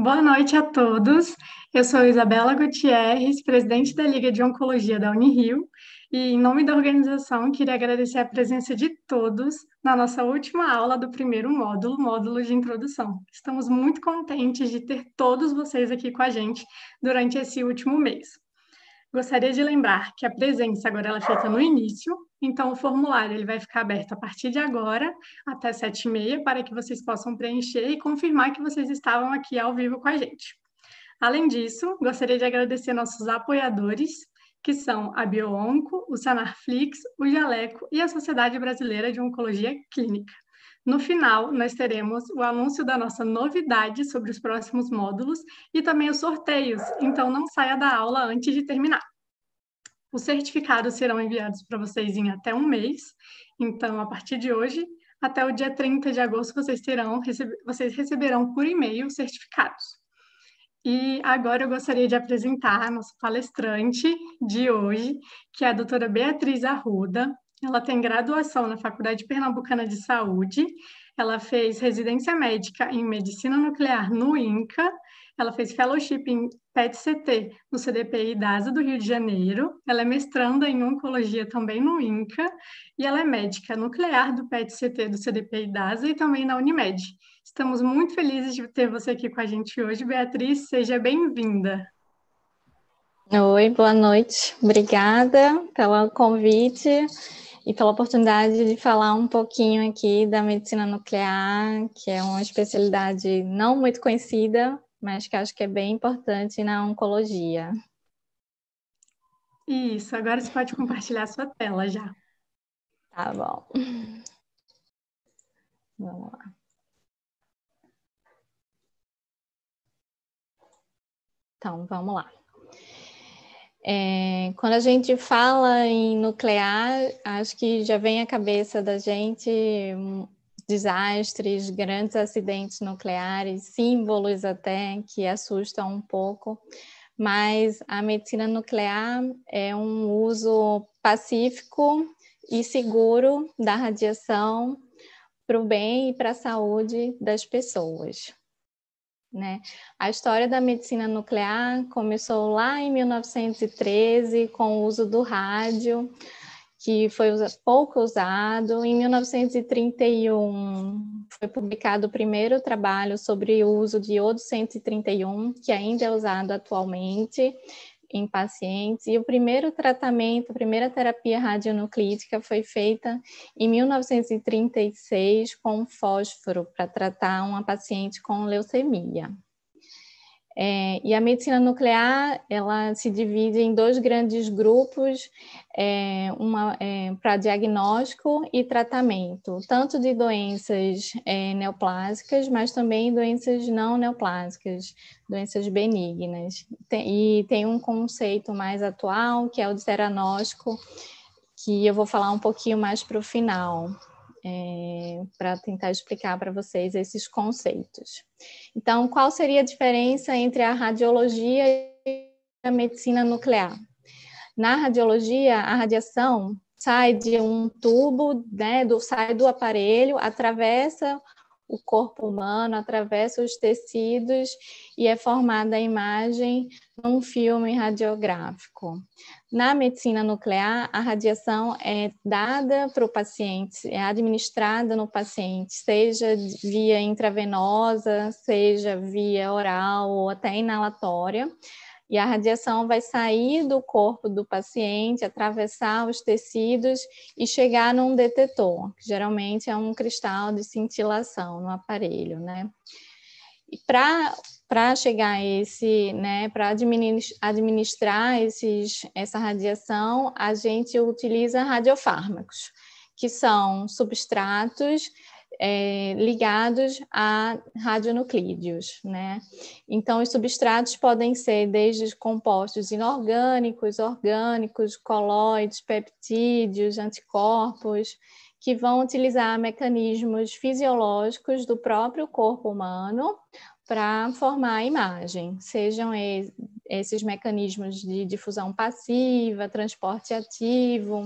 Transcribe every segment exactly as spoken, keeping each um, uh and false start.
Boa noite a todos. Eu sou Isabela Gutierrez, presidente da Liga de Oncologia da Unirio, e em nome da organização queria agradecer a presença de todos na nossa última aula do primeiro módulo, módulo de introdução. Estamos muito contentes de ter todos vocês aqui com a gente durante esse último mês. Gostaria de lembrar que a presença agora ela é feita no início, então o formulário ele vai ficar aberto a partir de agora até sete e meia para que vocês possam preencher e confirmar que vocês estavam aqui ao vivo com a gente. Além disso, gostaria de agradecer nossos apoiadores, que são a BioOnco, o Sanarflix, o Jaleco e a Sociedade Brasileira de Oncologia Clínica. No final, nós teremos o anúncio da nossa novidade sobre os próximos módulos e também os sorteios, então não saia da aula antes de terminar. Os certificados serão enviados para vocês em até um mês, então a partir de hoje, até o dia trinta de agosto, vocês, terão, recebe, vocês receberão por e-mail os certificados. E agora eu gostaria de apresentar a nossa palestrante de hoje, que é a doutora Beatriz Arruda. Ela tem graduação na Faculdade Pernambucana de Saúde, ela fez residência médica em Medicina Nuclear no INCA, ela fez fellowship em P E T C T no C D P I DASA do Rio de Janeiro, ela é mestranda em Oncologia também no INCA, e ela é médica nuclear do P E T C T do C D P I DASA e também na Unimed. Estamos muito felizes de ter você aqui com a gente hoje. Beatriz, seja bem-vinda. Oi, boa noite. Obrigada pelo convite e pela oportunidade de falar um pouquinho aqui da medicina nuclear, que é uma especialidade não muito conhecida, mas que acho que é bem importante na oncologia. Isso, agora você pode compartilhar a sua tela já. Tá bom. Vamos lá. Então, vamos lá. É, quando a gente fala em nuclear, acho que já vem à cabeça da gente desastres, grandes acidentes nucleares, símbolos até que assustam um pouco, mas a medicina nuclear é um uso pacífico e seguro da radiação para o bem e para a saúde das pessoas. Né? A história da medicina nuclear começou lá em mil novecentos e treze com o uso do rádio, que foi pouco usado. Em mil novecentos e trinta e um foi publicado o primeiro trabalho sobre o uso de iodo cento e trinta e um, que ainda é usado atualmente em pacientes, e o primeiro tratamento, a primeira terapia radionuclídica foi feita em mil novecentos e trinta e seis com fósforo para tratar uma paciente com leucemia. É, e a medicina nuclear, ela se divide em dois grandes grupos, é, uma é, para diagnóstico e tratamento, tanto de doenças é, neoplásicas, mas também doenças não neoplásicas, doenças benignas. Tem, e tem um conceito mais atual, que é o de teranóstico, que eu vou falar um pouquinho mais para o final. É, para tentar explicar para vocês esses conceitos. Então, qual seria a diferença entre a radiologia e a medicina nuclear? Na radiologia, a radiação sai de um tubo, né, do, sai do aparelho, atravessa o corpo humano, atravessa os tecidos e é formada a imagem num filme radiográfico. Na medicina nuclear, a radiação é dada para o paciente, é administrada no paciente, seja via intravenosa, seja via oral ou até inalatória, e a radiação vai sair do corpo do paciente, atravessar os tecidos e chegar num detetor, que geralmente é um cristal de cintilação no aparelho, né? E para para chegar a esse, né, para administrar esses, essa radiação, a gente utiliza radiofármacos, que são substratos é, ligados a radionuclídeos, né? Então, os substratos podem ser desde compostos inorgânicos, orgânicos, colóides, peptídeos, anticorpos, que vão utilizar mecanismos fisiológicos do próprio corpo humano para formar a imagem, sejam esses mecanismos de difusão passiva, transporte ativo,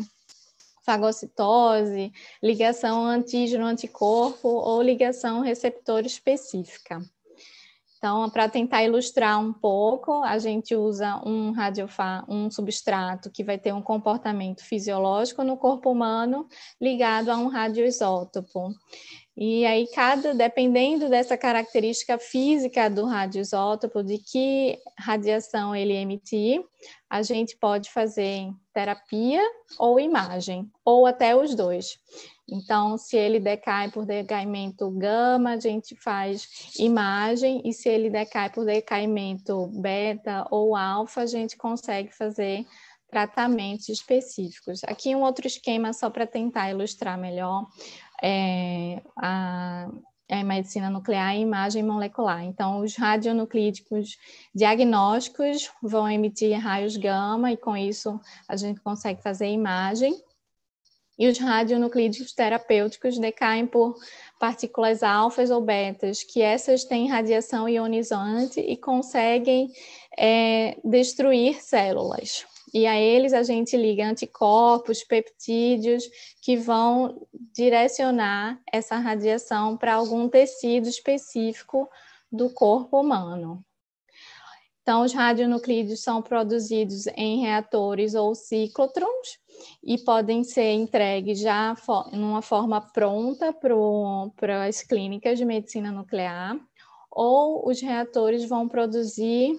fagocitose, ligação antígeno-anticorpo ou ligação receptor específica. Então, para tentar ilustrar um pouco, a gente usa um radiofa, um substrato que vai ter um comportamento fisiológico no corpo humano ligado a um radioisótopo. E aí, cada, dependendo dessa característica física do radioisótopo, de que radiação ele emitir, a gente pode fazer terapia ou imagem, ou até os dois. Então, se ele decai por decaimento gama, a gente faz imagem, e se ele decai por decaimento beta ou alfa, a gente consegue fazer tratamentos específicos. Aqui um outro esquema só para tentar ilustrar melhor. É, a, a medicina nuclear e imagem molecular. Então, os radionuclídicos diagnósticos vão emitir raios gama e, com isso, a gente consegue fazer imagem. E os radionuclídicos terapêuticos decaem por partículas alfas ou betas, que essas têm radiação ionizante e conseguem é, destruir células. E a eles a gente liga anticorpos, peptídeos, que vão direcionar essa radiação para algum tecido específico do corpo humano. Então, os radionuclídeos são produzidos em reatores ou ciclotrons e podem ser entregues já numa forma pronta para as clínicas de medicina nuclear, ou os reatores vão produzir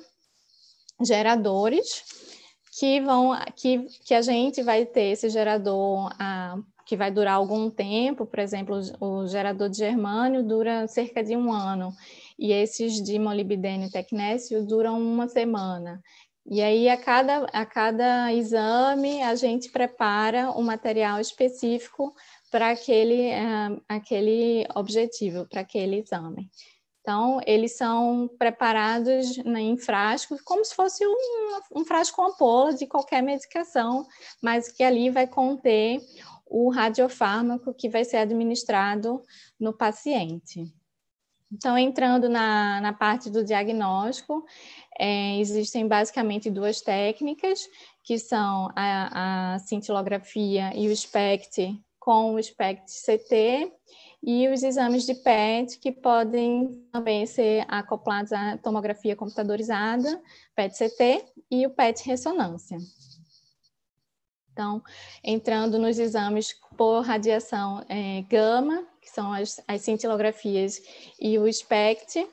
geradores que vão que, que a gente vai ter esse gerador ah, que vai durar algum tempo. Por exemplo, o, o gerador de germânio dura cerca de um ano, e esses de molibdênio e tecnécio duram uma semana. E aí, a cada, a cada exame, a gente prepara um material específico para aquele, ah, aquele objetivo, para aquele exame. Então, eles são preparados em frascos, como se fosse um, um frasco ampola de qualquer medicação, mas que ali vai conter o radiofármaco que vai ser administrado no paciente. Então, entrando na, na parte do diagnóstico, é, existem basicamente duas técnicas, que são a, a cintilografia e o SPECT com o SPECT-C T, e os exames de P E T, que podem também ser acoplados à tomografia computadorizada, P E T-C T, e o P E T-ressonância. Então, entrando nos exames por radiação é, gama, que são as, as cintilografias, e o SPECT,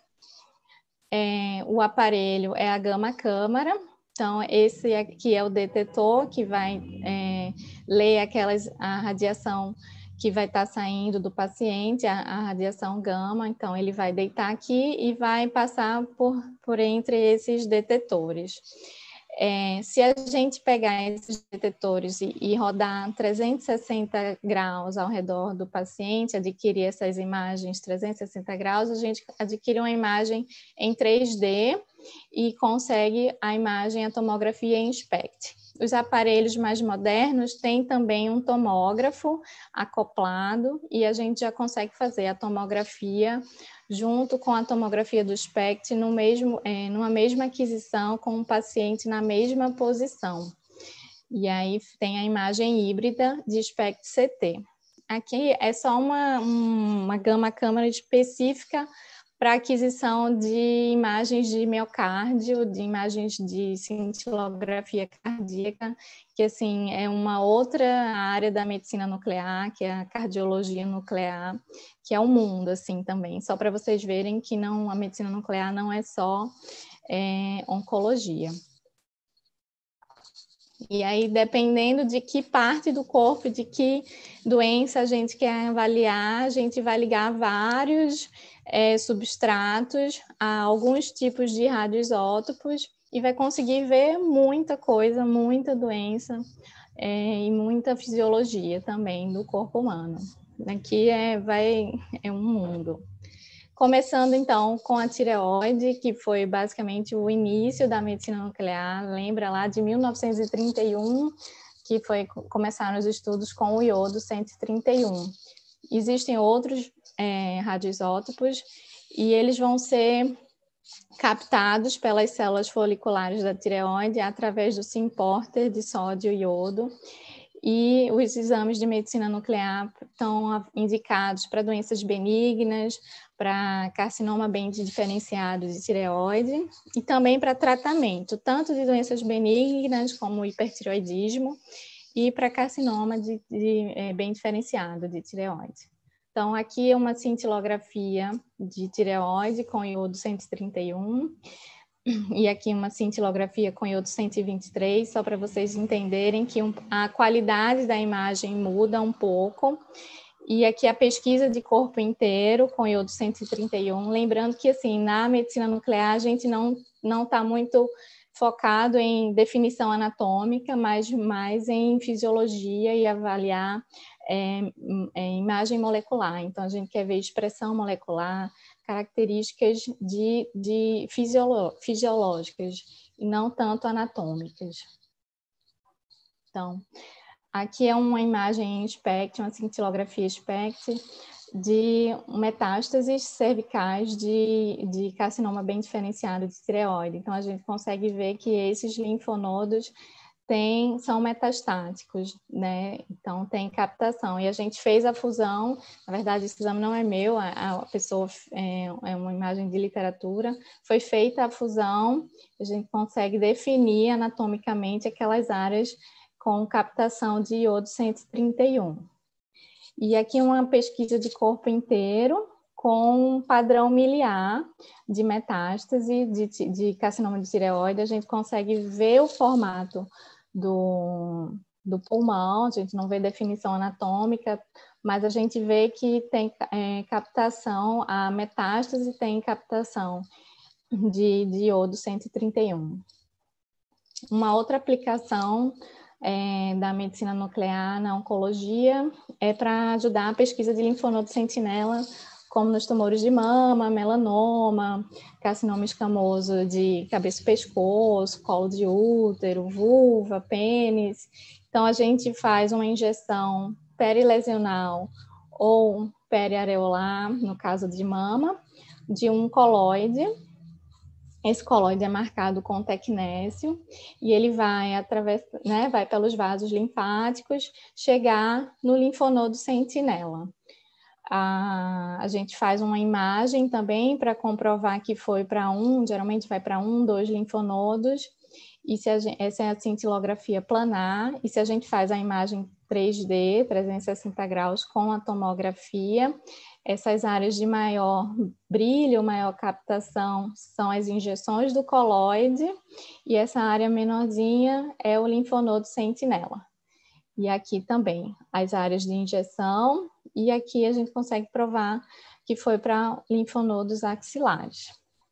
é, o aparelho é a gama-câmara. Então, esse aqui é o detetor que vai é, ler aquelas, a radiação que vai estar saindo do paciente, a, a radiação gama. Então, ele vai deitar aqui e vai passar por, por entre esses detetores. É, se a gente pegar esses detetores e, e rodar trezentos e sessenta graus ao redor do paciente, adquirir essas imagens trezentos e sessenta graus, a gente adquire uma imagem em três D e consegue a imagem, a tomografia em SPECT. Os aparelhos mais modernos têm também um tomógrafo acoplado, e a gente já consegue fazer a tomografia junto com a tomografia do SPECT no mesmo, é, numa mesma aquisição, com o paciente na mesma posição. E aí tem a imagem híbrida de SPECT-C T. Aqui é só uma, uma gama-câmara específica para aquisição de imagens de miocárdio, de imagens de cintilografia cardíaca, que assim é uma outra área da medicina nuclear, que é a cardiologia nuclear, que é o mundo assim também. Só para vocês verem que não, a medicina nuclear não é só é, oncologia. E aí, dependendo de que parte do corpo, de que doença a gente quer avaliar, a gente vai ligar vários é, substratos a alguns tipos de radioisótopos e vai conseguir ver muita coisa, muita doença é, e muita fisiologia também do corpo humano. Aqui é, vai, é um mundo. Começando, então, com a tireoide, que foi basicamente o início da medicina nuclear. Lembra lá de mil novecentos e trinta e um, que foi, começaram os estudos com o iodo cento e trinta e um. Existem outros é, radioisótopos, e eles vão ser captados pelas células foliculares da tireoide através do symporter de sódio e iodo. e os exames de medicina nuclear estão indicados para doenças benignas, para carcinoma bem diferenciado de tireoide e também para tratamento, tanto de doenças benignas como hipertireoidismo e para carcinoma de, de, é, bem diferenciado de tireoide. Então, aqui é uma cintilografia de tireoide com iodo cento e trinta e um e aqui uma cintilografia com iodo cento e vinte e três, só para vocês entenderem que um, a qualidade da imagem muda um pouco. E aqui a pesquisa de corpo inteiro com iodo cento e trinta e um, lembrando que assim, na medicina nuclear a gente não não está muito focado em definição anatômica, mas mais em fisiologia e avaliar é, é, imagem molecular. Então a gente quer ver expressão molecular, características de, de fisiolo, fisiológicas e não tanto anatômicas. Então, aqui é uma imagem em SPECT, uma cintilografia SPECT de metástases cervicais de, de carcinoma bem diferenciado de tireoide. Então, a gente consegue ver que esses linfonodos tem, são metastáticos, né? Então tem captação. E a gente fez a fusão, na verdade esse exame não é meu, a, a pessoa é, é uma imagem de literatura, foi feita a fusão, a gente consegue definir anatomicamente aquelas áreas com captação de iodo cento e trinta e um. E aqui uma pesquisa de corpo inteiro com um padrão miliar de metástase de, de carcinoma de tireoide, a gente consegue ver o formato do, do pulmão, a gente não vê definição anatômica, mas a gente vê que tem é, captação, a metástase tem captação de, de iodo cento e trinta e um. Uma outra aplicação é, da medicina nuclear na oncologia é para ajudar a pesquisa de linfonodo sentinela, como nos tumores de mama, melanoma, carcinoma escamoso de cabeça e pescoço, colo de útero, vulva, pênis. Então, a gente faz uma injeção perilesional ou periareolar, no caso de mama, de um colóide. Esse colóide é marcado com tecnécio e ele vai através, né, vai pelos vasos linfáticos chegar no linfonodo sentinela. A, a gente faz uma imagem também para comprovar que foi para um, geralmente vai para um, dois linfonodos, e se a gente, essa é a cintilografia planar, e se a gente faz a imagem três D, trezentos e sessenta graus, com a tomografia, essas áreas de maior brilho, maior captação, são as injeções do colóide, e essa área menorzinha é o linfonodo sentinela. E aqui também as áreas de injeção, e aqui a gente consegue provar que foi para linfonodos axilares.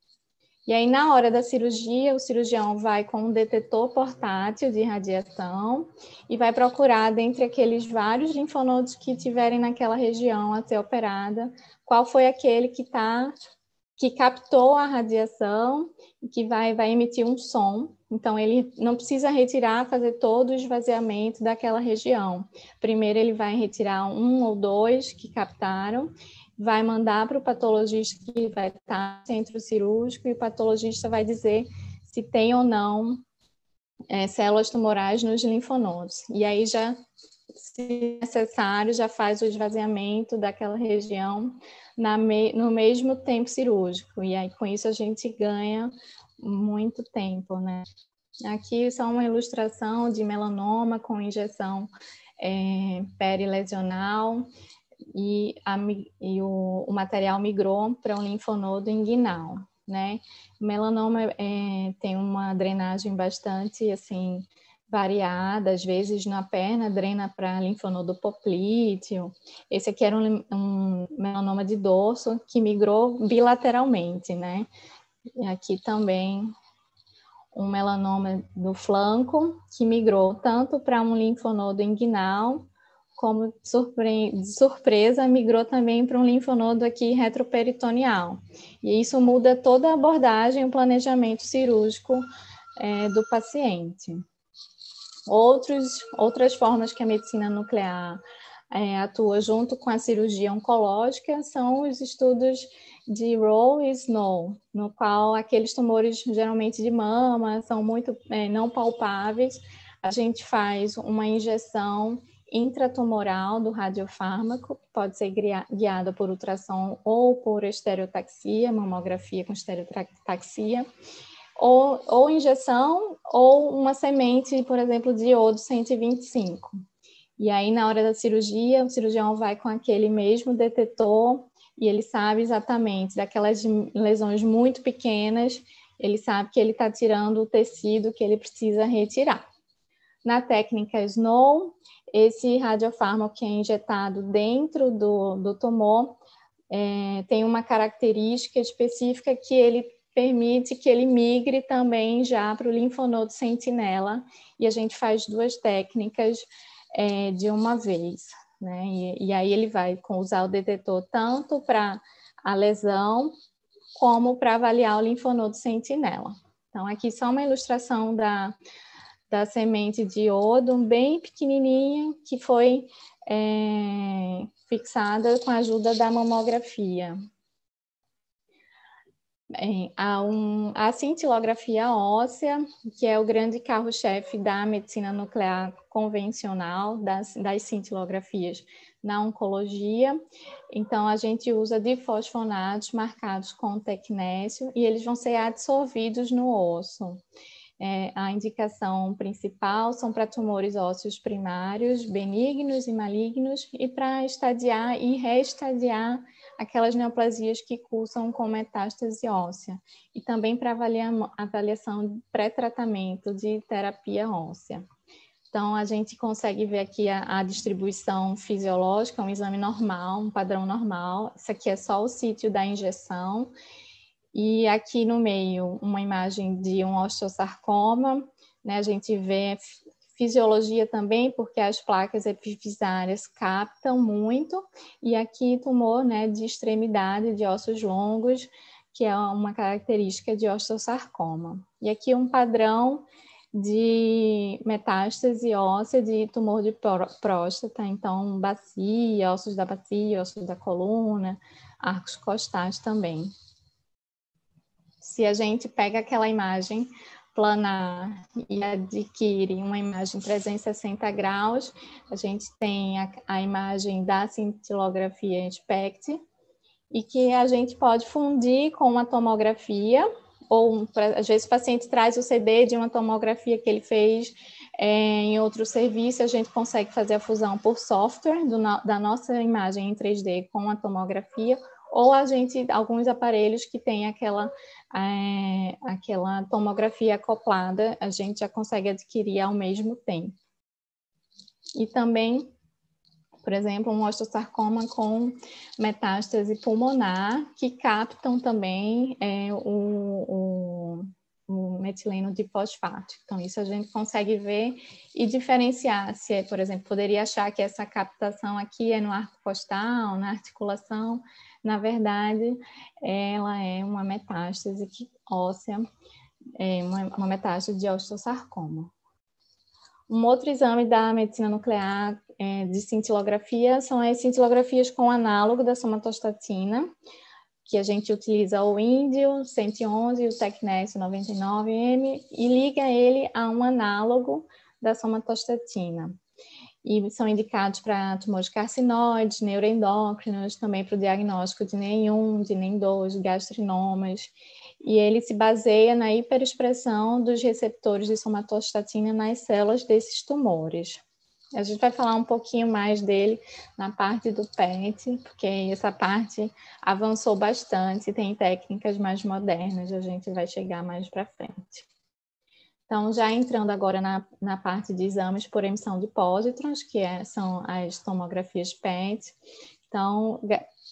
E aí, na hora da cirurgia, o cirurgião vai com um detetor portátil de radiação e vai procurar, dentre aqueles vários linfonodos que tiverem naquela região a ser operada, qual foi aquele que, tá, que captou a radiação e que vai, vai emitir um som. Então, ele não precisa retirar, fazer todo o esvaziamento daquela região. Primeiro, ele vai retirar um ou dois que captaram, vai mandar para o patologista que vai estar no centro cirúrgico e o patologista vai dizer se tem ou não é, células tumorais nos linfonodos. E aí, já, se necessário, já faz o esvaziamento daquela região na me, no mesmo tempo cirúrgico. E aí, com isso, a gente ganha muito tempo, né? Aqui só uma ilustração de melanoma com injeção é, perilesional e, a, e o, o material migrou para um linfonodo inguinal, né? O melanoma é, tem uma drenagem bastante, assim, variada, às vezes na perna drena para linfonodo poplíteo. Esse aqui era um, um melanoma de dorso que migrou bilateralmente, né? E aqui também um melanoma no flanco, que migrou tanto para um linfonodo inguinal, como de surpresa, migrou também para um linfonodo aqui retroperitoneal. E isso muda toda a abordagem, o planejamento cirúrgico é, do paciente. Outros, outras formas que a medicina nuclear é, atua junto com a cirurgia oncológica são os estudos de Rowe e Snow, no qual aqueles tumores geralmente de mama são muito é, não palpáveis, a gente faz uma injeção intratumoral do radiofármaco, que pode ser guiada por ultrassom ou por estereotaxia, mamografia com estereotaxia, ou, ou injeção ou uma semente, por exemplo, de iodo cento e vinte e cinco. E aí, na hora da cirurgia, o cirurgião vai com aquele mesmo detetor e ele sabe exatamente daquelas lesões muito pequenas, ele sabe que ele está tirando o tecido que ele precisa retirar. Na técnica Snow, esse radiofármaco que é injetado dentro do, do tumor é, tem uma característica específica que ele permite que ele migre também já para o linfonodo sentinela, e a gente faz duas técnicas é, de uma vez, né? E, e aí ele vai usar o detetor tanto para a lesão como para avaliar o linfonodo sentinela. Então, aqui só uma ilustração da, da semente de iodo, bem pequenininha, que foi é, fixada com a ajuda da mamografia. Bem, a, um, a cintilografia óssea, que é o grande carro-chefe da medicina nuclear convencional, das, das cintilografias na oncologia. Então, a gente usa difosfonatos marcados com tecnésio e eles vão ser adsorvidos no osso. É, a indicação principal são para tumores ósseos primários, benignos e malignos, e para estadiar e reestadiar aquelas neoplasias que cursam com metástase óssea, e também para avaliar, avaliação pré-tratamento de terapia óssea. Então, a gente consegue ver aqui a, a distribuição fisiológica, um exame normal, um padrão normal. Isso aqui é só o sítio da injeção. E aqui no meio, uma imagem de um osteosarcoma, né? A gente vê fisiologia também, porque as placas epifisárias captam muito, e aqui tumor, né, de extremidade, de ossos longos, que é uma característica de osteosarcoma. E aqui um padrão de metástase óssea de tumor de próstata, então bacia, ossos da bacia, ossos da coluna, arcos costais também. Se a gente pega aquela imagem planar e adquire uma imagem trezentos e sessenta graus, a gente tem a, a imagem da cintilografia SPECT, e que a gente pode fundir com uma tomografia, ou às vezes o paciente traz o C D de uma tomografia que ele fez é, em outro serviço, a gente consegue fazer a fusão por software do, da nossa imagem em três D com a tomografia, ou a gente, alguns aparelhos que tem aquela, é, aquela tomografia acoplada, a gente já consegue adquirir ao mesmo tempo. E também, por exemplo, um osteosarcoma com metástase pulmonar, que captam também é, o, o, o metileno difosfato. Então, isso a gente consegue ver e diferenciar se, é, por exemplo, poderia achar que essa captação aqui é no arco costal, na articulação. Na verdade, ela é uma metástase óssea, é uma, uma metástase de osteosarcoma. Um outro exame da medicina nuclear é, de cintilografia são as cintilografias com análogo da somatostatina, que a gente utiliza o índio cento e onze e o tecnésio noventa e nove M e liga ele a um análogo da somatostatina. E são indicados para tumores carcinoides, neuroendócrinos, também para o diagnóstico de NEM um, de NEM dois, gastrinomas. E ele se baseia na hiperexpressão dos receptores de somatostatina nas células desses tumores. A gente vai falar um pouquinho mais dele na parte do P E T, porque essa parte avançou bastante, tem técnicas mais modernas, a gente vai chegar mais para frente. Então, já entrando agora na, na parte de exames por emissão de pósitrons, que é, são as tomografias P E T. Então,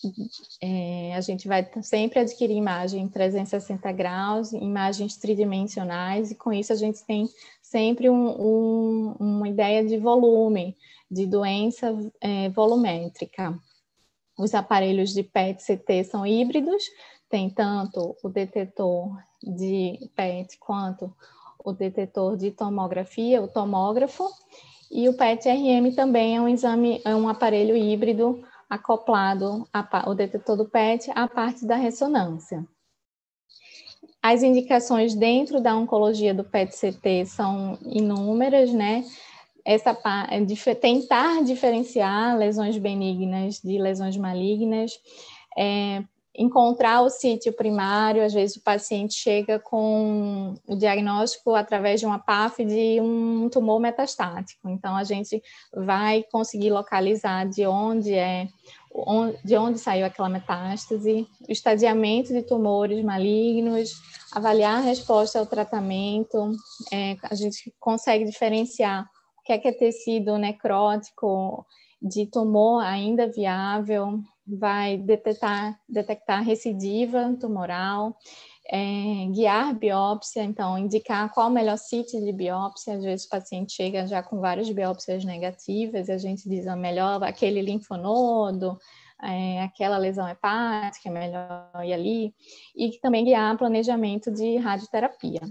é, a gente vai sempre adquirir imagem em trezentos e sessenta graus, imagens tridimensionais, e com isso a gente tem sempre um, um, uma ideia de volume, de doença é, volumétrica. Os aparelhos de P E T-C T são híbridos, tem tanto o detetor de P E T quanto o detetor de tomografia, o tomógrafo, e o P E T R M também é um exame, é um aparelho híbrido acoplado ao detetor do P E T à parte da ressonância. As indicações dentro da oncologia do P E T C T são inúmeras, né? Essa de tentar diferenciar lesões benignas de lesões malignas, é, encontrar o sítio primário. Às vezes o paciente chega com o diagnóstico através de uma P A F de um tumor metastático, então a gente vai conseguir localizar de onde é, de onde saiu aquela metástase, o estadiamento de tumores malignos, avaliar a resposta ao tratamento. É, a gente consegue diferenciar o que é, que é tecido necrótico de tumor ainda viável, vai detectar, detectar recidiva tumoral, é, guiar biópsia, então indicar qual o melhor sítio de biópsia. Às vezes o paciente chega já com várias biópsias negativas e a gente diz, é melhor aquele linfonodo, é, aquela lesão hepática, é melhor ir ali, e também guiar planejamento de radioterapia.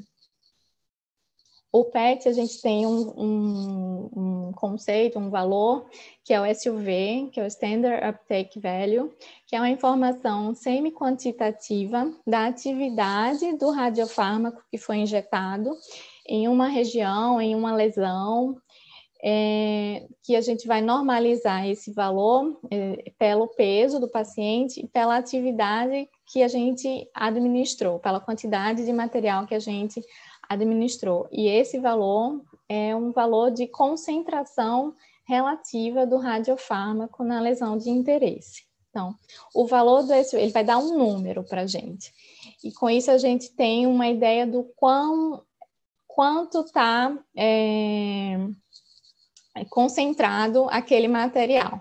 O P E T, a gente tem um, um, um conceito, um valor, que é o S U V, que é o Standard Uptake Value, que é uma informação semi-quantitativa da atividade do radiofármaco que foi injetado em uma região, em uma lesão, é, que a gente vai normalizar esse valor é, pelo peso do paciente e pela atividade que a gente administrou, pela quantidade de material que a gente administrou. E esse valor é um valor de concentração relativa do radiofármaco na lesão de interesse. Então, o valor do S U V, ele vai dar um número para a gente. E com isso a gente tem uma ideia do quão, quanto está é, concentrado aquele material.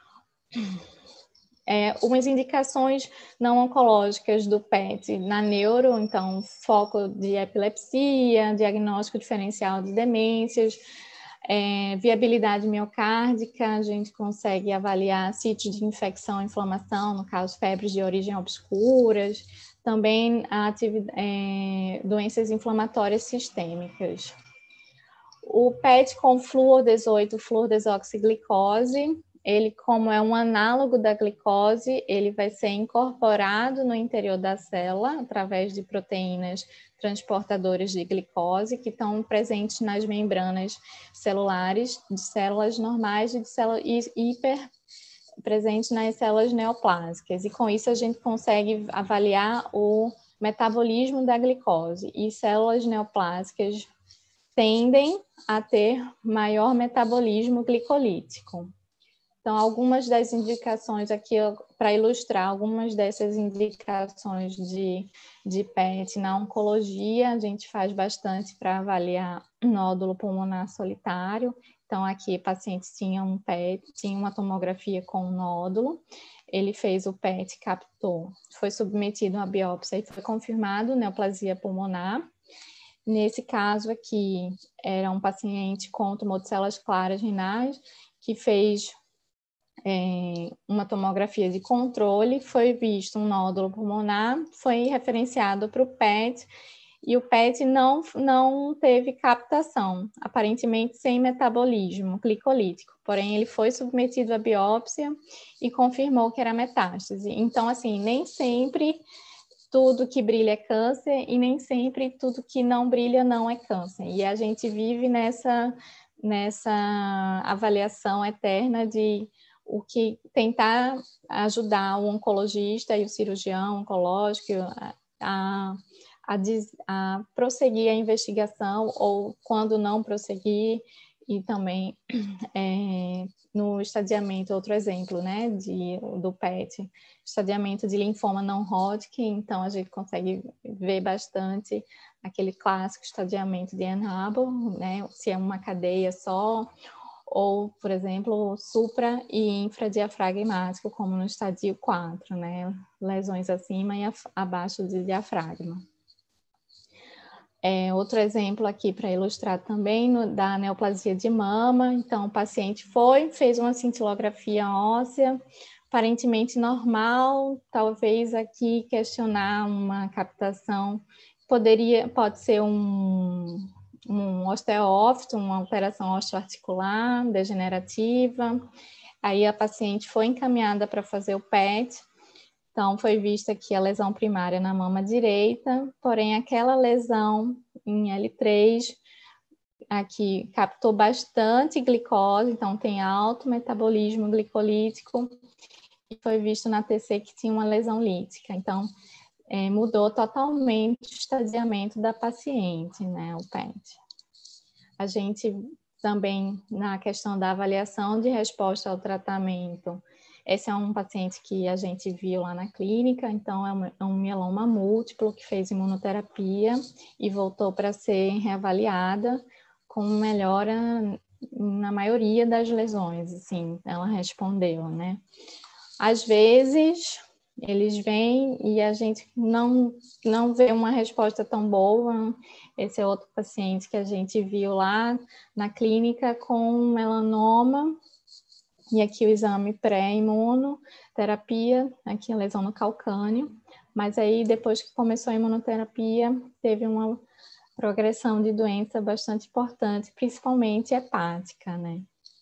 É, umas indicações não oncológicas do P E T na neuro, então foco de epilepsia, diagnóstico diferencial de demências, é, viabilidade miocárdica, a gente consegue avaliar sítios de infecção e inflamação, no caso febres de origem obscuras, também a é, doenças inflamatórias sistêmicas. O P E T com flúor dezoito, flúor-desoxiglicose, ele, como é um análogo da glicose, ele vai ser incorporado no interior da célula através de proteínas transportadoras de glicose que estão presentes nas membranas celulares de células normais e de células hiper presentes nas células neoplásicas. E com isso a gente consegue avaliar o metabolismo da glicose. E células neoplásicas tendem a ter maior metabolismo glicolítico. Então, algumas das indicações aqui, para ilustrar algumas dessas indicações de, de P E T na oncologia, a gente faz bastante para avaliar nódulo pulmonar solitário. Então, aqui o paciente tinha um P E T, tinha uma tomografia com nódulo, ele fez o P E T, captou, foi submetido a uma biópsia e foi confirmado neoplasia pulmonar. Nesse caso aqui, era um paciente com tumor de células claras renais, que fez é, uma tomografia de controle, foi visto um nódulo pulmonar, foi referenciado para o P E T, e o P E T não, não teve captação, aparentemente sem metabolismo glicolítico, porém ele foi submetido à biópsia e confirmou que era metástase. Então, assim, nem sempre tudo que brilha é câncer e nem sempre tudo que não brilha não é câncer. E a gente vive nessa, nessa avaliação eterna de o que tentar ajudar o oncologista e o cirurgião oncológico a, a, a, a prosseguir a investigação ou quando não prosseguir, e também é, no estadiamento, outro exemplo, né, de, do P E T, estadiamento de linfoma não Hodgkin, então a gente consegue ver bastante aquele clássico estadiamento de Ann Arbor, né, se é uma cadeia só, ou, por exemplo, supra e infradiafragmático, como no estadio quatro, né, lesões acima e abaixo do diafragma. É, outro exemplo aqui para ilustrar também no, da neoplasia de mama. Então, o paciente foi, fez uma cintilografia óssea, aparentemente normal, talvez aqui questionar uma captação, poderia, pode ser um, um osteófito, uma alteração osteoarticular degenerativa. Aí a paciente foi encaminhada para fazer o P E T, Então, foi vista aqui a lesão primária na mama direita, porém aquela lesão em L três aqui captou bastante glicose, então tem alto metabolismo glicolítico, e foi visto na T C que tinha uma lesão lítica. Então, é, mudou totalmente o estadiamento da paciente, né, o P E T. A gente também, na questão da avaliação de resposta ao tratamento, esse é um paciente que a gente viu lá na clínica, então é um mieloma múltiplo que fez imunoterapia e voltou para ser reavaliada com melhora na maioria das lesões, assim, ela respondeu, né? Às vezes, eles vêm e a gente não, não vê uma resposta tão boa. Esse é outro paciente que a gente viu lá na clínica com melanoma, e aqui o exame pré-imunoterapia, aqui a lesão no calcânio, mas aí depois que começou a imunoterapia, teve uma progressão de doença bastante importante, principalmente hepática, né?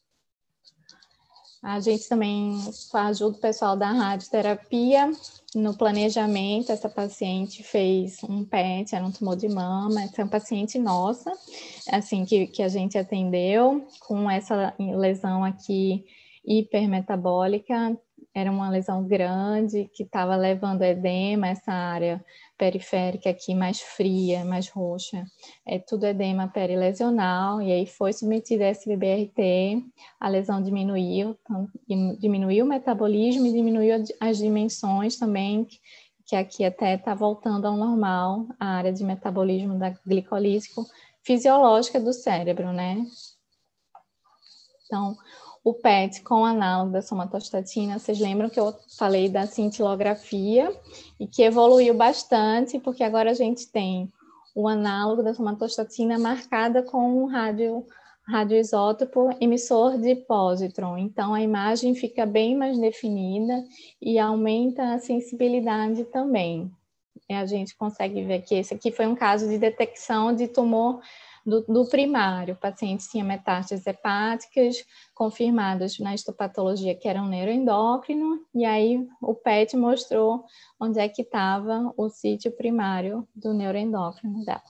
A gente também ajuda o pessoal da radioterapia no planejamento. Essa paciente fez um P E T, era um tumor de mama. Essa é uma paciente nossa, assim, que, que a gente atendeu com essa lesão aqui hipermetabólica. Era uma lesão grande que estava levando edema, essa área periférica aqui mais fria, mais roxa. É tudo edema perilesional, e aí foi submetida a S B B R T, a lesão diminuiu, então, diminuiu o metabolismo e diminuiu as dimensões também, que aqui até está voltando ao normal, a área de metabolismo da glicolítico fisiológica do cérebro, né? Então, o P E T com análogo da somatostatina, vocês lembram que eu falei da cintilografia e que evoluiu bastante, porque agora a gente tem o análogo da somatostatina marcada com um radio, radioisótopo emissor de pósitron. Então, a imagem fica bem mais definida e aumenta a sensibilidade também. E a gente consegue ver que esse aqui foi um caso de detecção de tumor Do, do primário. O paciente tinha metástases hepáticas confirmadas na histopatologia que era um neuroendócrino, e aí o P E T mostrou onde é que estava o sítio primário do neuroendócrino dela.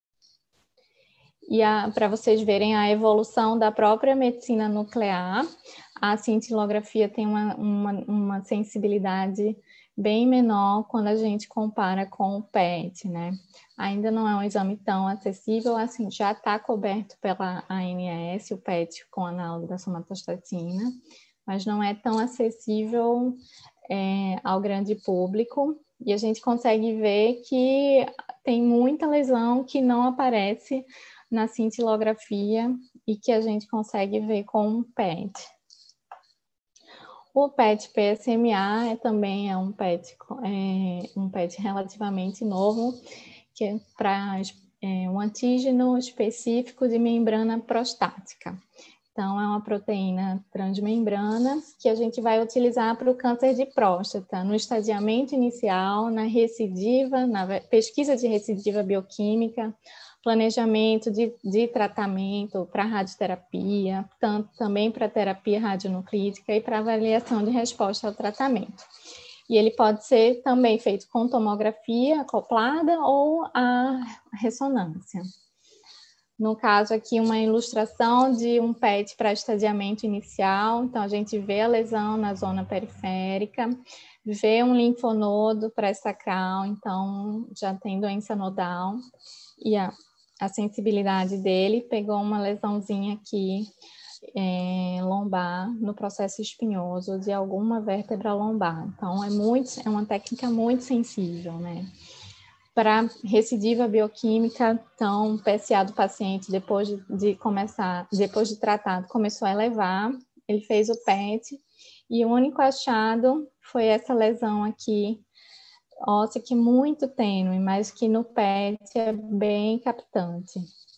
E para vocês verem a evolução da própria medicina nuclear, a cintilografia tem uma, uma, uma sensibilidade bem menor quando a gente compara com o P E T, né? Ainda não é um exame tão acessível, assim, já está coberto pela A N S, o P E T com análogo da somatostatina, mas não é tão acessível é, ao grande público, e a gente consegue ver que tem muita lesão que não aparece na cintilografia e que a gente consegue ver com o P E T. O P E T P S M A é, também é um P E T, é, um P E T relativamente novo, que é para é, um antígeno específico de membrana prostática. Então, é uma proteína transmembrana que a gente vai utilizar para o câncer de próstata, no estadiamento inicial, na recidiva, na pesquisa de recidiva bioquímica, planejamento de, de tratamento para radioterapia, tanto também para terapia radionuclídica e para avaliação de resposta ao tratamento. E ele pode ser também feito com tomografia acoplada ou a ressonância. No caso aqui, uma ilustração de um P E T para estadiamento inicial. Então, a gente vê a lesão na zona periférica, vê um linfonodo pré-sacral, então já tem doença nodal. E a, a sensibilidade dele pegou uma lesãozinha aqui, é, lombar, no processo espinhoso de alguma vértebra lombar. Então, é, muito, é uma técnica muito sensível, né? Para recidiva bioquímica, então, o P S A do paciente, depois de, de começar, depois de tratado, começou a elevar, ele fez o P E T, e o único achado foi essa lesão aqui, óssea, que é muito tênue, mas que no P E T é bem captante.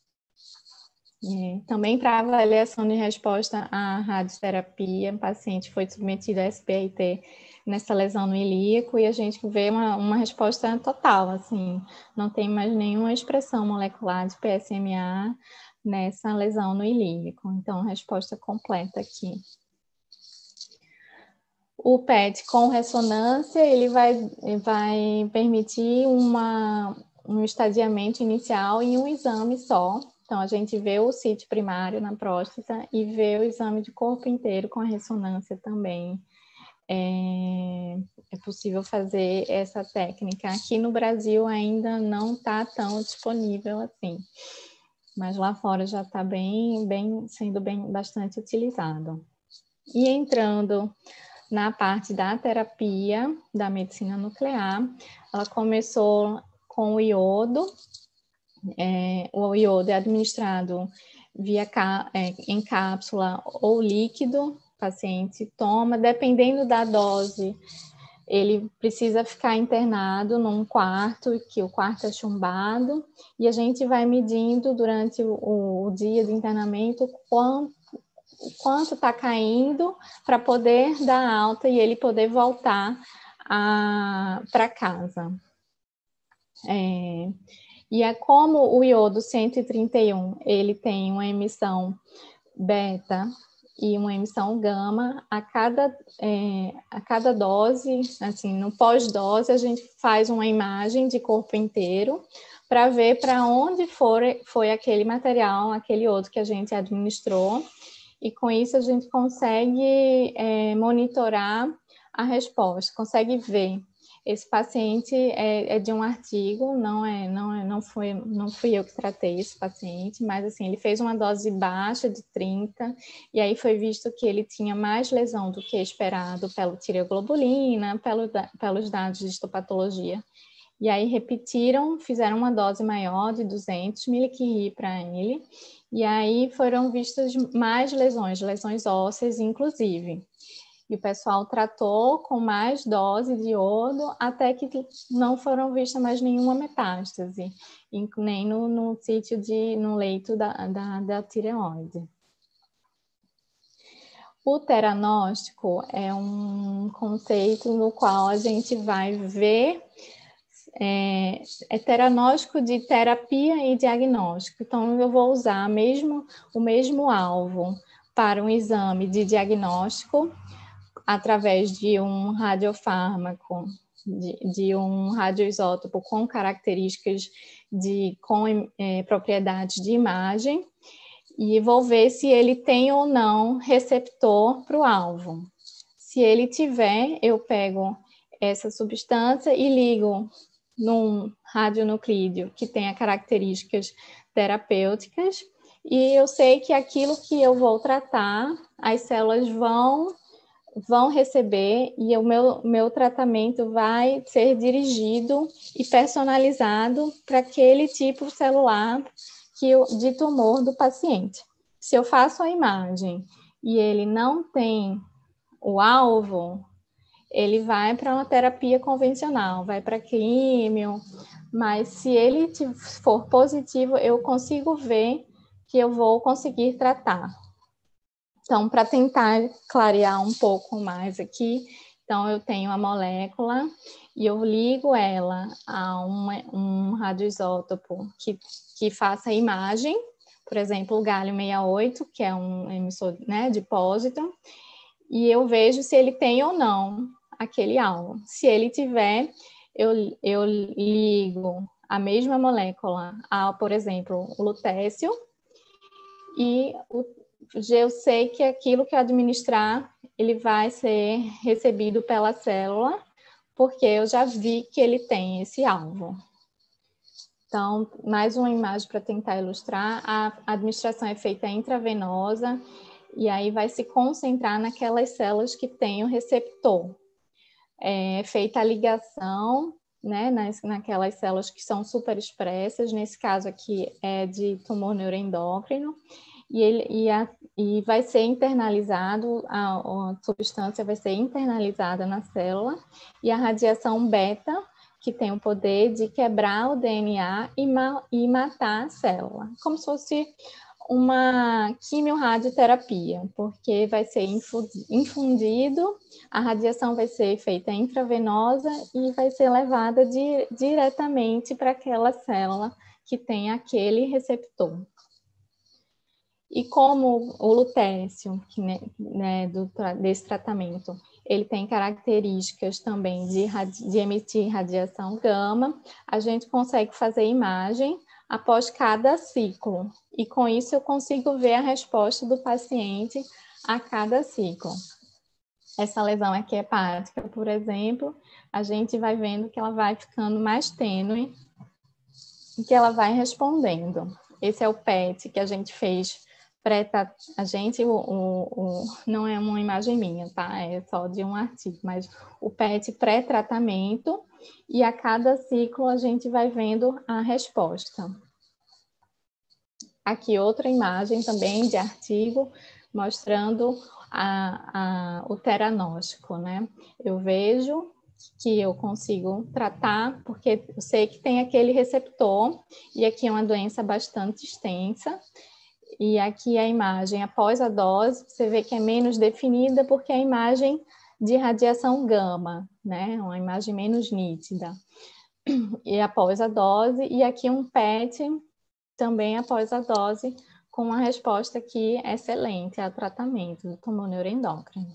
E também para avaliação de resposta à radioterapia, o paciente foi submetido a S B R T nessa lesão no ilíaco e a gente vê uma, uma resposta total, assim, não tem mais nenhuma expressão molecular de P S M A nessa lesão no ilíaco, então resposta completa aqui. O P E T com ressonância, ele vai, vai permitir uma, um estadiamento inicial em um exame só. Então, a gente vê o sítio primário na próstata e vê o exame de corpo inteiro com a ressonância também. É, é possível fazer essa técnica. Aqui no Brasil ainda não está tão disponível assim, mas lá fora já está bem, bem, sendo bem, bastante utilizado. E entrando na parte da terapia da medicina nuclear, ela começou com o iodo. É, o iodo é administrado via é, em cápsula ou líquido. O paciente toma, dependendo da dose, ele precisa ficar internado num quarto, que o quarto é chumbado, e a gente vai medindo durante o, o dia de internamento quanto quanto está caindo para poder dar alta e ele poder voltar para casa. É, e é como o iodo cento e trinta e um, ele tem uma emissão beta e uma emissão gama, a cada, é, a cada dose, assim, no pós-dose, a gente faz uma imagem de corpo inteiro para ver para onde for, foi aquele material, aquele iodo que a gente administrou. E com isso a gente consegue é, monitorar a resposta, consegue ver. Esse paciente é, é de um artigo, não é, não é, não foi, não fui eu que tratei esse paciente, mas assim ele fez uma dose baixa de trinta e aí foi visto que ele tinha mais lesão do que esperado pela tireoglobulina, pelo, pelos dados de histopatologia. E aí repetiram, fizeram uma dose maior de duzentos miliquiri para ele, e aí foram vistas mais lesões, lesões ósseas inclusive. E o pessoal tratou com mais dose de iodo até que não foram vistas mais nenhuma metástase, nem no, no sítio de, no leito da, da, da tireoide. O teranóstico é um conceito no qual a gente vai ver É, é teranóstico de terapia e diagnóstico. Então, eu vou usar mesmo, o mesmo alvo para um exame de diagnóstico através de um radiofármaco, de, de um radioisótopo com características de com é, propriedades de imagem, e vou ver se ele tem ou não receptor para o alvo. Se ele tiver, eu pego essa substância e ligo num radionuclídeo que tenha características terapêuticas, e eu sei que aquilo que eu vou tratar, as células vão, vão receber, e o meu, meu tratamento vai ser dirigido e personalizado para aquele tipo celular que eu, de tumor do paciente. Se eu faço a imagem e ele não tem o alvo, ele vai para uma terapia convencional, vai para químio, mas se ele for positivo, eu consigo ver que eu vou conseguir tratar. Então, para tentar clarear um pouco mais aqui, então eu tenho a molécula e eu ligo ela a uma, um radioisótopo que, que faça imagem, por exemplo, o galho sessenta e oito, que é um emissor, né, de pósito, e eu vejo se ele tem ou não aquele alvo. Se ele tiver, eu, eu ligo a mesma molécula a, por exemplo, o lutécio, e o, eu sei que aquilo que eu administrar, ele vai ser recebido pela célula, porque eu já vi que ele tem esse alvo. Então, mais uma imagem para tentar ilustrar. A administração é feita intravenosa, e aí vai se concentrar naquelas células que têm o receptor. É feita a ligação, né, nas, naquelas células que são superexpressas, nesse caso aqui é de tumor neuroendócrino, e, ele, e, a, e vai ser internalizado, a, a substância vai ser internalizada na célula, e a radiação beta, que tem o poder de quebrar o D N A e, ma, e matar a célula, como se fosse uma quimiorradioterapia, porque vai ser infundido, a radiação vai ser feita intravenosa e vai ser levada di diretamente para aquela célula que tem aquele receptor. E como o lutécio, que, né, do, desse tratamento, ele tem características também de, de emitir radiação gama. A gente consegue fazer imagem após cada ciclo, e com isso eu consigo ver a resposta do paciente a cada ciclo. Essa lesão aqui hepática, por exemplo, a gente vai vendo que ela vai ficando mais tênue e que ela vai respondendo. Esse é o P E T que a gente fez pré a gente, o, o, o, não é uma imagem minha, tá? É só de um artigo, mas o P E T pré-tratamento, e a cada ciclo a gente vai vendo a resposta. Aqui outra imagem também de artigo, mostrando a, a, o teranóstico, né? Eu vejo que eu consigo tratar, porque eu sei que tem aquele receptor, e aqui é uma doença bastante extensa, e aqui a imagem após a dose, você vê que é menos definida, porque é a imagem de radiação gama, né? Uma imagem menos nítida. E após a dose, e aqui um P E T também após a dose, com uma resposta aqui excelente ao tratamento do tumor neuroendócrino.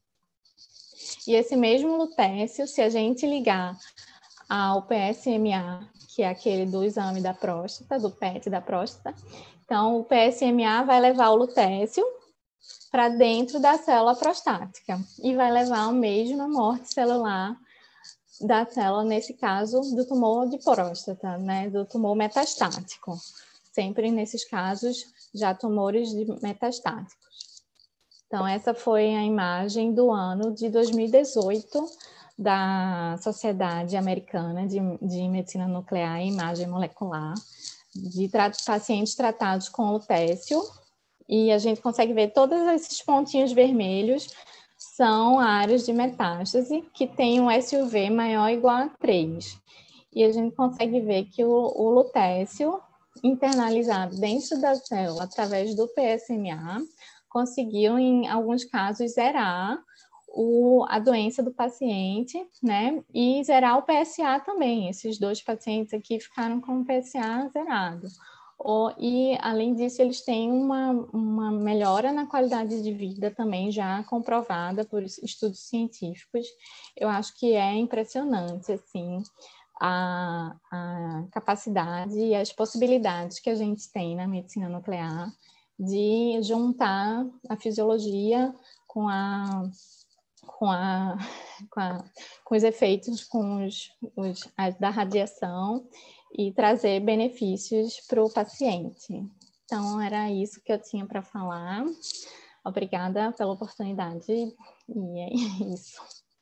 E esse mesmo lutécio, se a gente ligar ao P S M A, que é aquele do exame da próstata, do P E T da próstata, então o P S M A vai levar o lutécio para dentro da célula prostática e vai levar ao mesmo a morte celular da célula, nesse caso, do tumor de próstata, né, do tumor metastático. Sempre nesses casos, já tumores de metastáticos. Então, essa foi a imagem do ano de dois mil e dezoito da Sociedade Americana de, de Medicina Nuclear e Imagem Molecular, de tra pacientes tratados com lutécio, e a gente consegue ver todos esses pontinhos vermelhos são áreas de metástase que tem um S U V maior ou igual a três. E a gente consegue ver que o, o lutécio internalizado dentro da célula através do P S M A conseguiu, em alguns casos, zerar o, a doença do paciente, né? E zerar o P S A também. Esses dois pacientes aqui ficaram com o P S A zerado. Oh, e, além disso, eles têm uma, uma melhora na qualidade de vida também já comprovada por estudos científicos. Eu acho que é impressionante, assim, a, a capacidade e as possibilidades que a gente tem na medicina nuclear de juntar a fisiologia com a com, a, com, a, com os efeitos com os, os, a, da radiação e trazer benefícios para o paciente. Então, era isso que eu tinha para falar. Obrigada pela oportunidade, e é isso.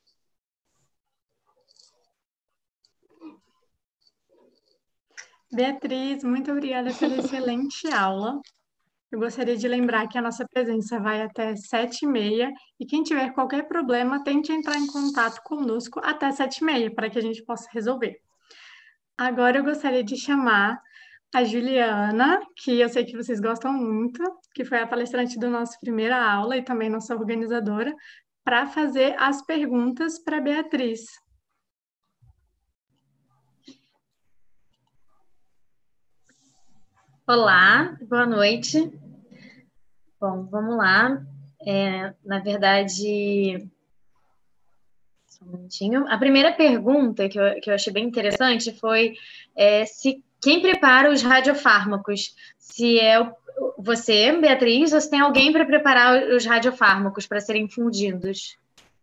Beatriz, muito obrigada pela excelente aula. Eu gostaria de lembrar que a nossa presença vai até sete e meia, e quem tiver qualquer problema, tente entrar em contato conosco até sete e meia, para que a gente possa resolver. Agora eu gostaria de chamar a Juliana, que eu sei que vocês gostam muito, que foi a palestrante da nossa primeira aula e também nossa organizadora, para fazer as perguntas para a Beatriz. Olá, boa noite. Bom, vamos lá. É, na verdade, só um minutinho. A primeira pergunta que eu, que eu achei bem interessante foi é, se quem prepara os radiofármacos, se é o, você, Beatriz, ou se tem alguém para preparar os radiofármacos para serem fundidos?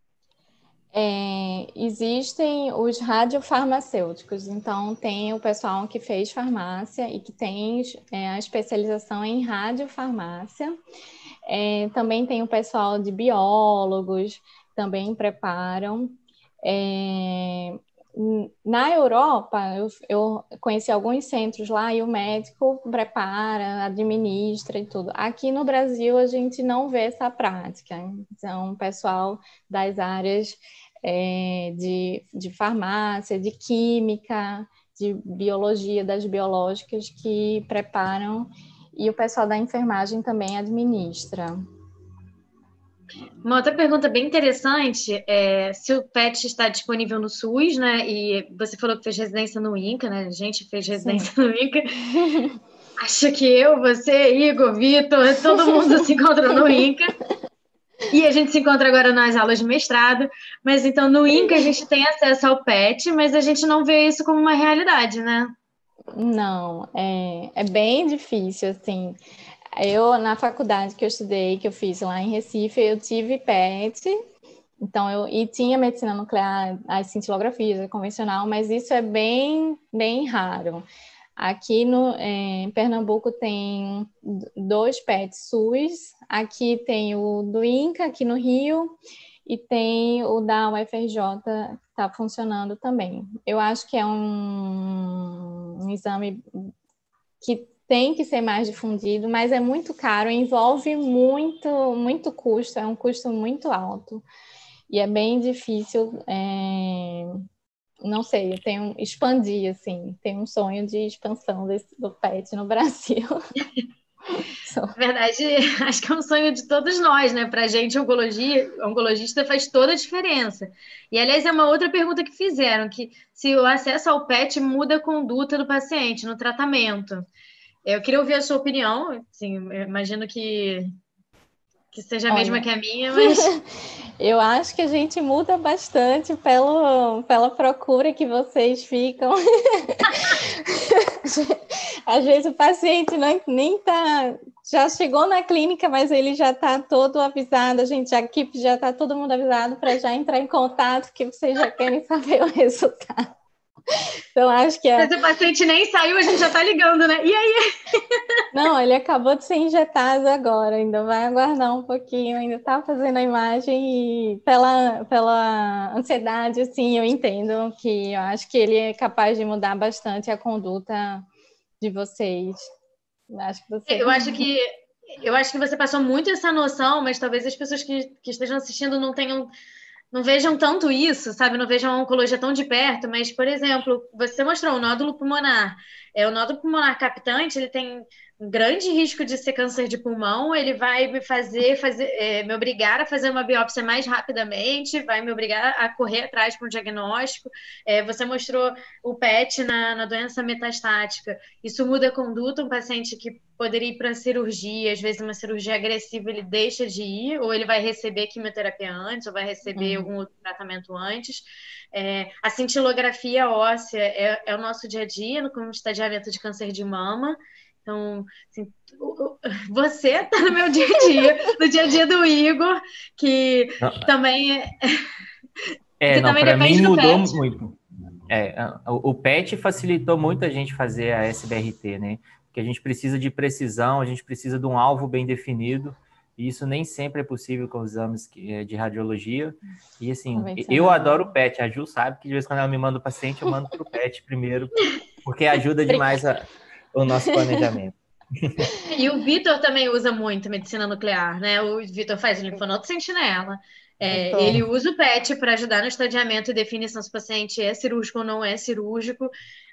É, existem os radiofarmacêuticos, então tem o pessoal que fez farmácia e que tem é, a especialização em radiofarmácia. É, também tem o pessoal de biólogos, também preparam. É, na Europa, eu, eu conheci alguns centros lá e o médico prepara, administra e tudo. Aqui no Brasil, a gente não vê essa prática. Então, o pessoal das áreas é, de, de farmácia, de química, de biologia, das biológicas que preparam, e o pessoal da enfermagem também administra. Uma outra pergunta bem interessante é se o P E T está disponível no SUS, né? E você falou que fez residência no INCA, né? A gente fez residência Sim. no INCA. Acho que eu, você, Igor, Vitor, todo mundo se encontrou no INCA. E a gente se encontra agora nas aulas de mestrado, mas então no INCA a gente tem acesso ao PET, mas a gente não vê isso como uma realidade, né? Não, é, é bem difícil, assim. Eu, na faculdade que eu estudei, que eu fiz lá em Recife, eu tive PET, então eu e tinha medicina nuclear, as cintilografias, a convencional, mas isso é bem, bem raro. Aqui no, em Pernambuco tem dois PETs SUS, aqui tem o do INCA, aqui no Rio, e tem o da U F R J, que está funcionando também. Eu acho que é um, um exame que tem que ser mais difundido, mas é muito caro, envolve muito, muito custo, é um custo muito alto. E é bem difícil, é... não sei, eu tenho expandir, assim, tenho um sonho de expansão desse, do PET no Brasil. Na verdade, acho que é um sonho de todos nós, né? Para a gente, oncologia, oncologista faz toda a diferença. E, aliás, é uma outra pergunta que fizeram, que se o acesso ao PET muda a conduta do paciente no tratamento. Eu queria ouvir a sua opinião, assim, eu imagino que, que seja a Olha, mesma que a minha, mas... eu acho que a gente muda bastante pelo, pela procura que vocês ficam. Às vezes o paciente não, nem está, já chegou na clínica, mas ele já está todo avisado, a gente, a equipe já está todo mundo avisado para já entrar em contato, que vocês já querem saber o resultado. Então, acho que é... Mas o paciente nem saiu, a gente já está ligando, né? E aí? Não, ele acabou de ser injetado agora, ainda vai aguardar um pouquinho, ainda está fazendo a imagem e pela, pela ansiedade, assim, eu entendo que eu acho que ele é capaz de mudar bastante a conduta de vocês. Acho que você... Eu acho que eu acho que você passou muito essa noção, mas talvez as pessoas que, que estejam assistindo não tenham, não vejam tanto isso, sabe? Não vejam a oncologia tão de perto, mas, por exemplo, você mostrou o nódulo pulmonar. É, o nódulo pulmonar captante, ele tem um grande risco de ser câncer de pulmão, ele vai me fazer, fazer é, me obrigar a fazer uma biópsia mais rapidamente, vai me obrigar a correr atrás para um diagnóstico. É, você mostrou o PET na, na doença metastática. Isso muda a conduta, um paciente que poderia ir para cirurgia, às vezes uma cirurgia agressiva ele deixa de ir, ou ele vai receber quimioterapia antes, ou vai receber uhum. algum outro tratamento antes. É, a cintilografia óssea é, é o nosso dia a dia no estadiamento de câncer de mama. Então, assim, você está no meu dia a dia, no dia a dia do Igor, que não. também é. É, que não, para mim mudou PET. Muito. É, o PET facilitou muito a gente fazer a S B R T, né? Porque a gente precisa de precisão, a gente precisa de um alvo bem definido, e isso nem sempre é possível com os exames de radiologia. E assim, eu adoro o PET, a Ju sabe que de vez em quando ela me manda o paciente, eu mando para o PET primeiro, porque ajuda demais a, o nosso planejamento. E o Vitor também usa muito medicina nuclear, né? O Vitor faz linfonodo sentinela. É, então... Ele usa o PET para ajudar no estadiamento e definição se o paciente é cirúrgico ou não é cirúrgico.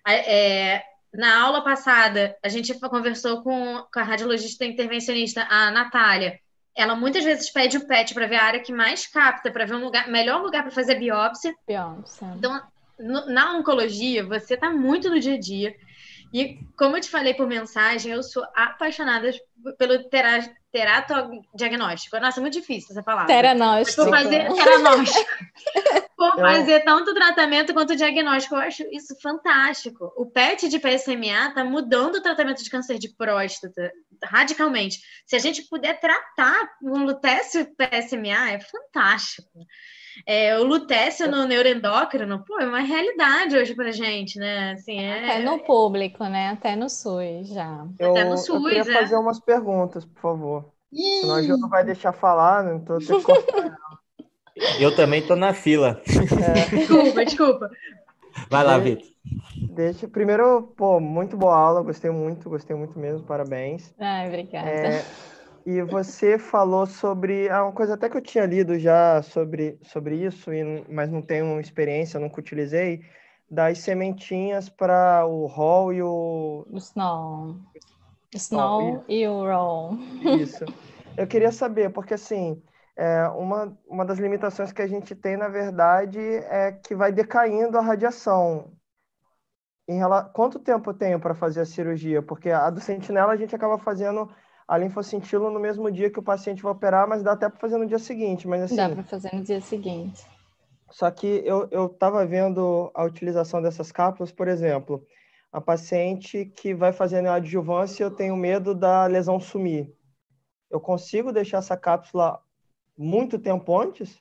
É, na aula passada, a gente conversou com, com a radiologista intervencionista, a Natália. Ela muitas vezes pede o PET para ver a área que mais capta, para ver um lugar, melhor lugar para fazer biópsia. Biópsia. Então, no, na oncologia, você está muito no dia a dia. E, como eu te falei por mensagem, eu sou apaixonada pelo tera, teratodiagnóstico. Nossa, é muito difícil essa palavra. Teranóstico. Por fazer teranóstico. Por fazer tanto tratamento quanto diagnóstico. Eu acho isso fantástico. O PET de P S M A está mudando o tratamento de câncer de próstata radicalmente. Se a gente puder tratar o lutécio P S M A, é fantástico. É, o lutécio no neuroendócrino, pô, é uma realidade hoje pra gente, né? Assim, é... Até no público, né? Até no SUS, já. Eu, Até no SUS, eu queria é. fazer umas perguntas, por favor. Ih! Senão a Ju não vai deixar falar, né? Então eu tenho que cortar. Eu também tô na fila. É. Desculpa, desculpa. Vai lá, Vitor. Deixa, primeiro, pô, muito boa aula, gostei muito, gostei muito mesmo, parabéns. Ai, obrigada. É... E você falou sobre uma coisa até que eu tinha lido já sobre, sobre isso, mas não tenho experiência, nunca utilizei, das sementinhas para o roll e o... O snow. O snow e o roll. Isso. Eu queria saber, porque assim, é, uma, uma das limitações que a gente tem, na verdade, é que vai decaindo a radiação. Em rela... Quanto tempo eu tenho para fazer a cirurgia? Porque a do sentinela a gente acaba fazendo a linfocintila no mesmo dia que o paciente vai operar, mas dá até para fazer no dia seguinte. Mas assim, dá para fazer no dia seguinte. Só que eu eu estava vendo a utilização dessas cápsulas, por exemplo, a paciente que vai fazer neoadjuvância, eu tenho medo da lesão sumir. Eu consigo deixar essa cápsula muito tempo antes?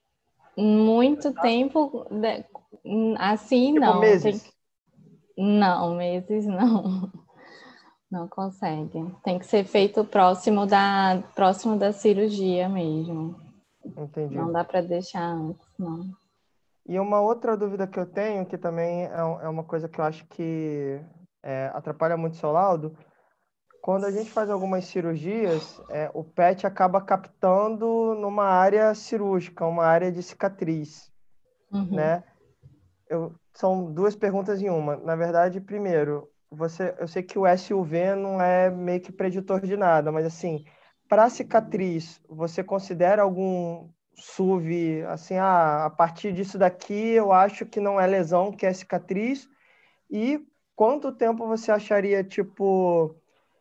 Muito tempo, de- assim Tipo não. meses? Tem... Não, meses não. Não consegue. Tem que ser feito próximo da, próximo da cirurgia mesmo. Entendi. Não dá para deixar antes, não. E uma outra dúvida que eu tenho, que também é, um- é uma coisa que eu acho que é, atrapalha muito o seu laudo, quando a gente faz algumas cirurgias, é, o P E T acaba captando numa área cirúrgica, uma área de cicatriz, Uhum. né? Eu, são duas perguntas em uma. Na verdade, primeiro, você, eu sei que o S U V não é meio que preditor de nada, mas assim, para cicatriz, você considera algum S U V, assim, ah, a partir disso daqui eu acho que não é lesão, que é cicatriz? E quanto tempo você acharia, tipo,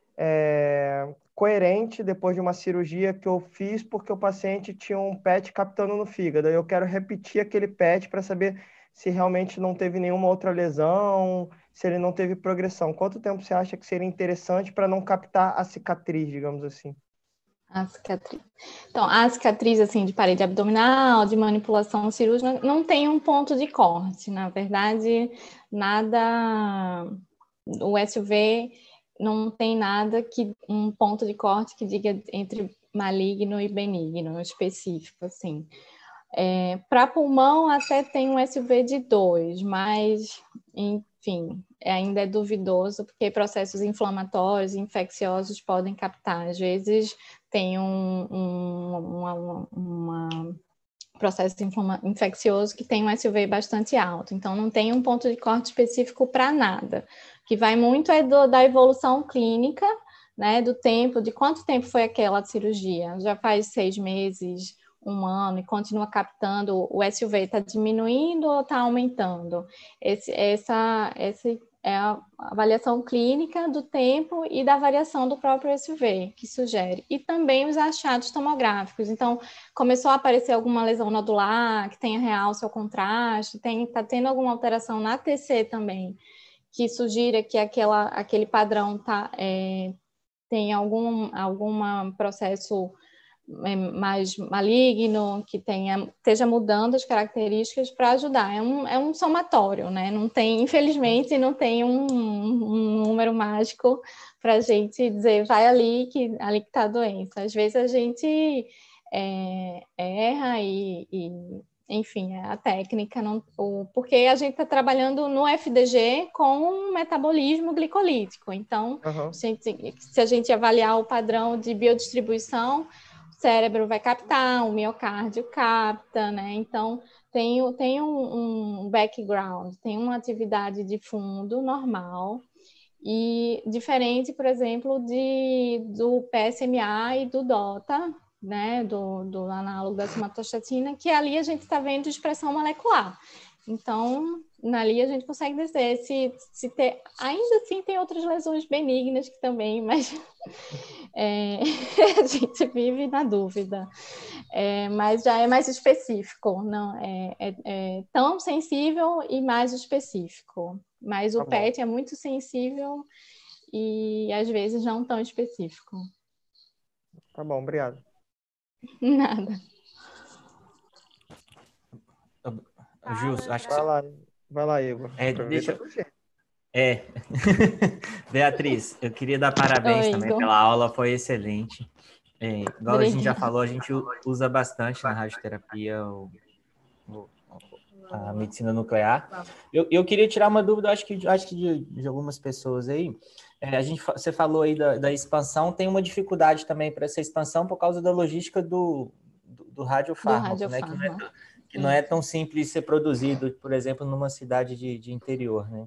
é, coerente depois de uma cirurgia que eu fiz porque o paciente tinha um P E T captando no fígado? Eu quero repetir aquele P E T para saber se realmente não teve nenhuma outra lesão, se ele não teve progressão. Quanto tempo você acha que seria interessante para não captar a cicatriz, digamos assim? A cicatriz. Então, a cicatriz assim, de parede abdominal, de manipulação cirúrgica, não tem um ponto de corte. Na verdade, nada. O S U V não tem nada que um ponto de corte que diga entre maligno e benigno, específico, assim. É, para pulmão até tem um S U V de dois, mas, enfim, ainda é duvidoso, porque processos inflamatórios, infecciosos podem captar. Às vezes tem um, um uma, uma processo infeccioso que tem um S U V bastante alto, então não tem um ponto de corte específico para nada. O que vai muito é do, da evolução clínica, né, do tempo, de quanto tempo foi aquela cirurgia. Já faz seis meses, um ano, e continua captando, o S U V está diminuindo ou está aumentando? Esse, essa, esse é a avaliação clínica do tempo e da variação do próprio S U V, que sugere. E também os achados tomográficos. Então, começou a aparecer alguma lesão nodular, que tenha realce ou contraste, está tendo alguma alteração na T C também, que sugira que aquela, aquele padrão tá, é, tem algum alguma processo mais maligno, que tenha, esteja mudando as características para ajudar. É um, é um somatório, né? Não tem, infelizmente, não tem um, um número mágico para a gente dizer, vai ali que ali que está a doença. Às vezes a gente é, erra e, e, enfim, a técnica, não, o, porque a gente está trabalhando no F D G com metabolismo glicolítico. Então, Uhum. a gente, se a gente avaliar o padrão de biodistribuição, o cérebro vai captar, o miocárdio capta, né? Então, tem, tem um, um background, tem uma atividade de fundo normal e diferente, por exemplo, de, do P S M A e do DOTA, né? Do, do análogo da somatostatina, que ali a gente está vendo expressão molecular. Então, ali a gente consegue dizer se, se ter... Ainda assim, tem outras lesões benignas que também, mas é, a gente vive na dúvida. É, mas já é mais específico, não é, é, é tão sensível e mais específico. Mas o Tá P E bom. T é muito sensível e às vezes não tão específico. Tá bom, obrigado. Nada. Gilson, acho que Vai você... lá, vai lá, Igor. É, Aproveita deixa... você. É. Beatriz, eu queria dar parabéns Oi, também Igor. pela aula, foi excelente. É, igual a gente já Obrigada. falou, a gente usa bastante na radioterapia o, o, a medicina nuclear. Eu, eu queria tirar uma dúvida, acho que, acho que de, de algumas pessoas aí. É, a gente, você falou aí da, da expansão, tem uma dificuldade também para essa expansão por causa da logística do, do, do radiofármaco, Do né? Que não, é, radiofármaco. que não é tão simples ser produzido, por exemplo, numa cidade de, de interior, né?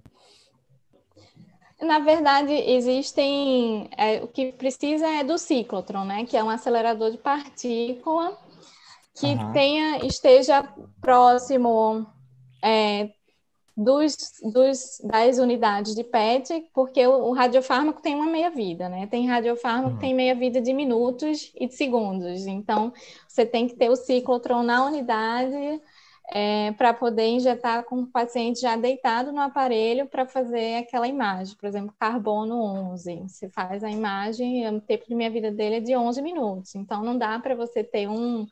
Na verdade, existem... É, o que precisa é do ciclotron, né? Que é um acelerador de partícula que Uhum. tenha, esteja próximo... É, dos, dos, das unidades de P E T, porque o, o radiofármaco tem uma meia-vida, né? Tem radiofármaco que Uhum. tem meia-vida de minutos e de segundos. Então, você tem que ter o ciclotron na unidade é, para poder injetar com o paciente já deitado no aparelho para fazer aquela imagem. Por exemplo, carbono onze. Você faz a imagem, o tempo de meia-vida dele é de onze minutos. Então, não dá para você ter um...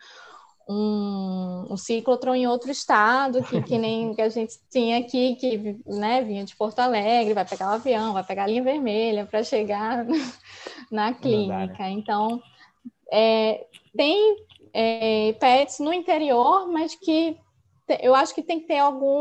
Um, um ciclotron em outro estado, que, que nem que a gente tinha aqui, que né, vinha de Porto Alegre, vai pegar o avião, vai pegar a linha vermelha para chegar na clínica. Então, é, tem é, P E Ts no interior, mas que te, eu acho que tem que ter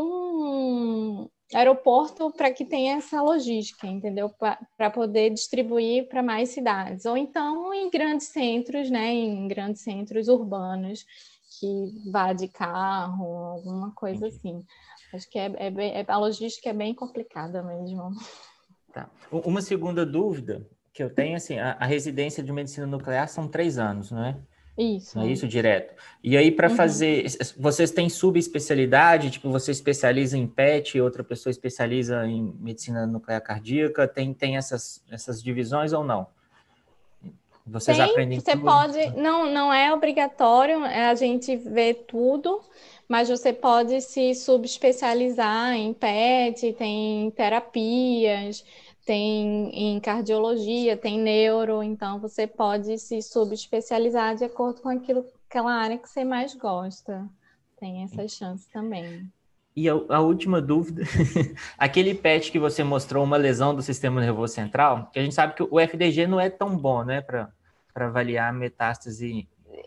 algum aeroporto para que tenha essa logística, entendeu? Para poder distribuir para mais cidades. Ou então em grandes centros, né, em grandes centros urbanos, que vá de carro, alguma coisa assim. Acho que é, é, é, a logística é bem complicada mesmo. Tá. Uma segunda dúvida que eu tenho, assim, a, a residência de medicina nuclear são três anos, não é? Isso. Não é isso direto? E aí, para uhum. fazer... Vocês têm subespecialidade? Tipo, você especializa em P E T e outra pessoa especializa em medicina nuclear cardíaca? Tem, tem essas, essas divisões ou não? Vocês tem, aprendem você tudo? pode... Não, não é obrigatório a gente ver tudo, mas você pode se subespecializar em P E T, tem terapias... Tem em cardiologia, tem neuro, então você pode se subespecializar de acordo com aquilo, aquela área que você mais gosta. Tem essa chance também. E a, a última dúvida, aquele P E T que você mostrou, uma lesão do sistema nervoso central, que a gente sabe que o F D G não é tão bom, né, para avaliar a metástase.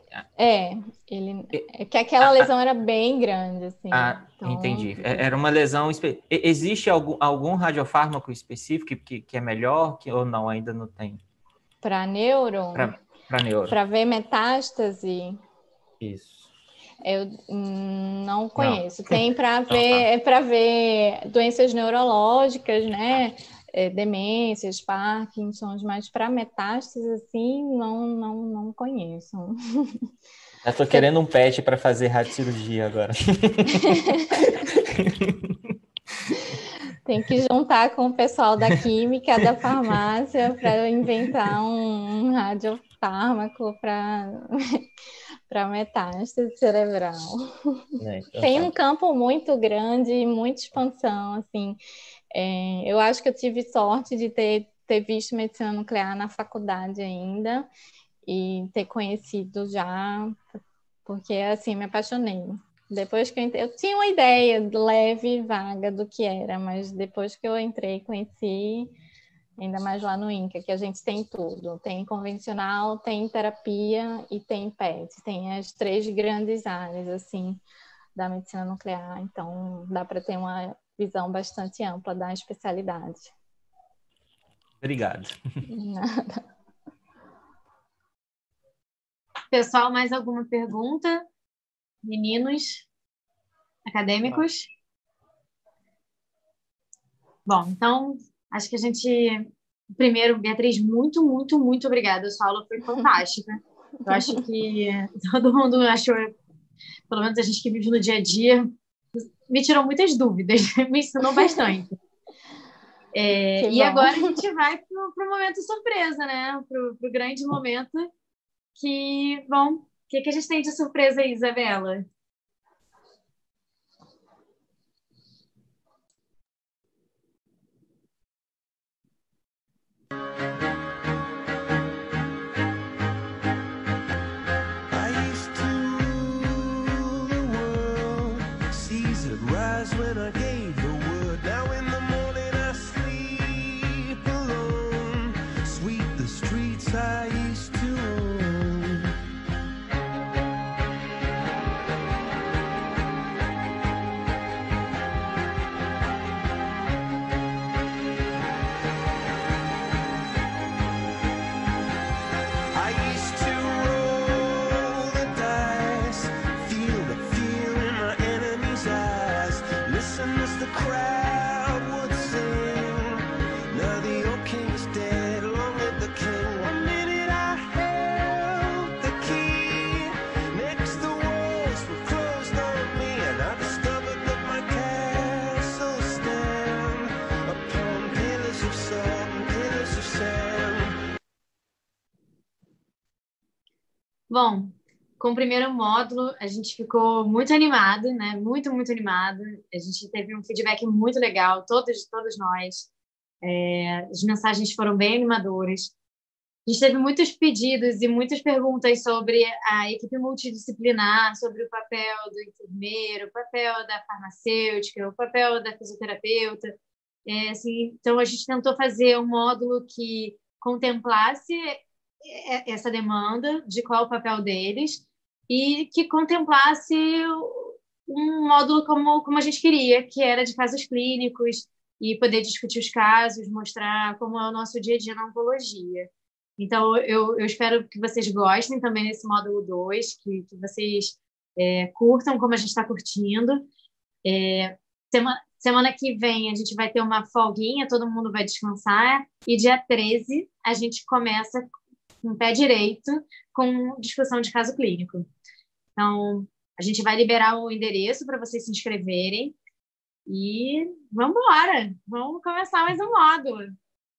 É, ele, é que aquela lesão era bem grande, assim. Ah, então... entendi. Era uma lesão... Espe... Existe algum, algum radiofármaco específico que, que é melhor que, ou não? Ainda não tem? Para neuro? Para neuro. Para ver metástase? Isso. Eu hum, não conheço. Não. Tem para ver, é para ver doenças neurológicas, né? É, demências, Parkinson's, mas para metástase, assim, não, não, não conheço. Eu tô querendo um P E T para fazer radiocirurgia agora. Tem que juntar com o pessoal da química, da farmácia, para inventar um, um radiofármaco para para metástase cerebral. É, então Tem tá. um campo muito grande, muita expansão, assim. É, eu acho que eu tive sorte de ter, ter visto medicina nuclear na faculdade ainda e ter conhecido já, porque, assim, me apaixonei. Depois que eu entrei, eu tinha uma ideia leve, vaga do que era, mas depois que eu entrei, conheci, ainda mais lá no INCA, que a gente tem tudo. Tem convencional, tem terapia e tem P E T. Tem as três grandes áreas, assim, da medicina nuclear. Então, dá para ter uma visão bastante ampla da especialidade. Obrigado. Nada. Pessoal, mais alguma pergunta? Meninos acadêmicos? Bom, então, acho que a gente... Primeiro, Beatriz, muito, muito, muito obrigada. A sua aula foi fantástica. Eu acho que todo mundo achou, pelo menos a gente que vive no dia a dia, me tirou muitas dúvidas, me ensinou bastante. É, e agora a gente vai para o momento surpresa, né? Para o grande momento que, bom, o que, que a gente tem de surpresa aí, Isabela? Bom, com o primeiro módulo, a gente ficou muito animado, né? Muito, muito animado. A gente teve um feedback muito legal, todos, todos nós. É, as mensagens foram bem animadoras. A gente teve muitos pedidos e muitas perguntas sobre a equipe multidisciplinar, sobre o papel do enfermeiro, o papel da farmacêutica, o papel da fisioterapeuta. É, assim, então, a gente tentou fazer um módulo que contemplasse essa demanda de qual é o papel deles e que contemplasse um módulo como, como a gente queria, que era de casos clínicos e poder discutir os casos, mostrar como é o nosso dia a dia na oncologia. Então, eu, eu espero que vocês gostem também desse módulo dois, que, que vocês é, curtam como a gente está curtindo. É, semana, semana que vem a gente vai ter uma folguinha, todo mundo vai descansar, e dia treze a gente começa com o pé direito com discussão de caso clínico. Então, a gente vai liberar o endereço para vocês se inscreverem e vamos embora, vamos começar mais um módulo.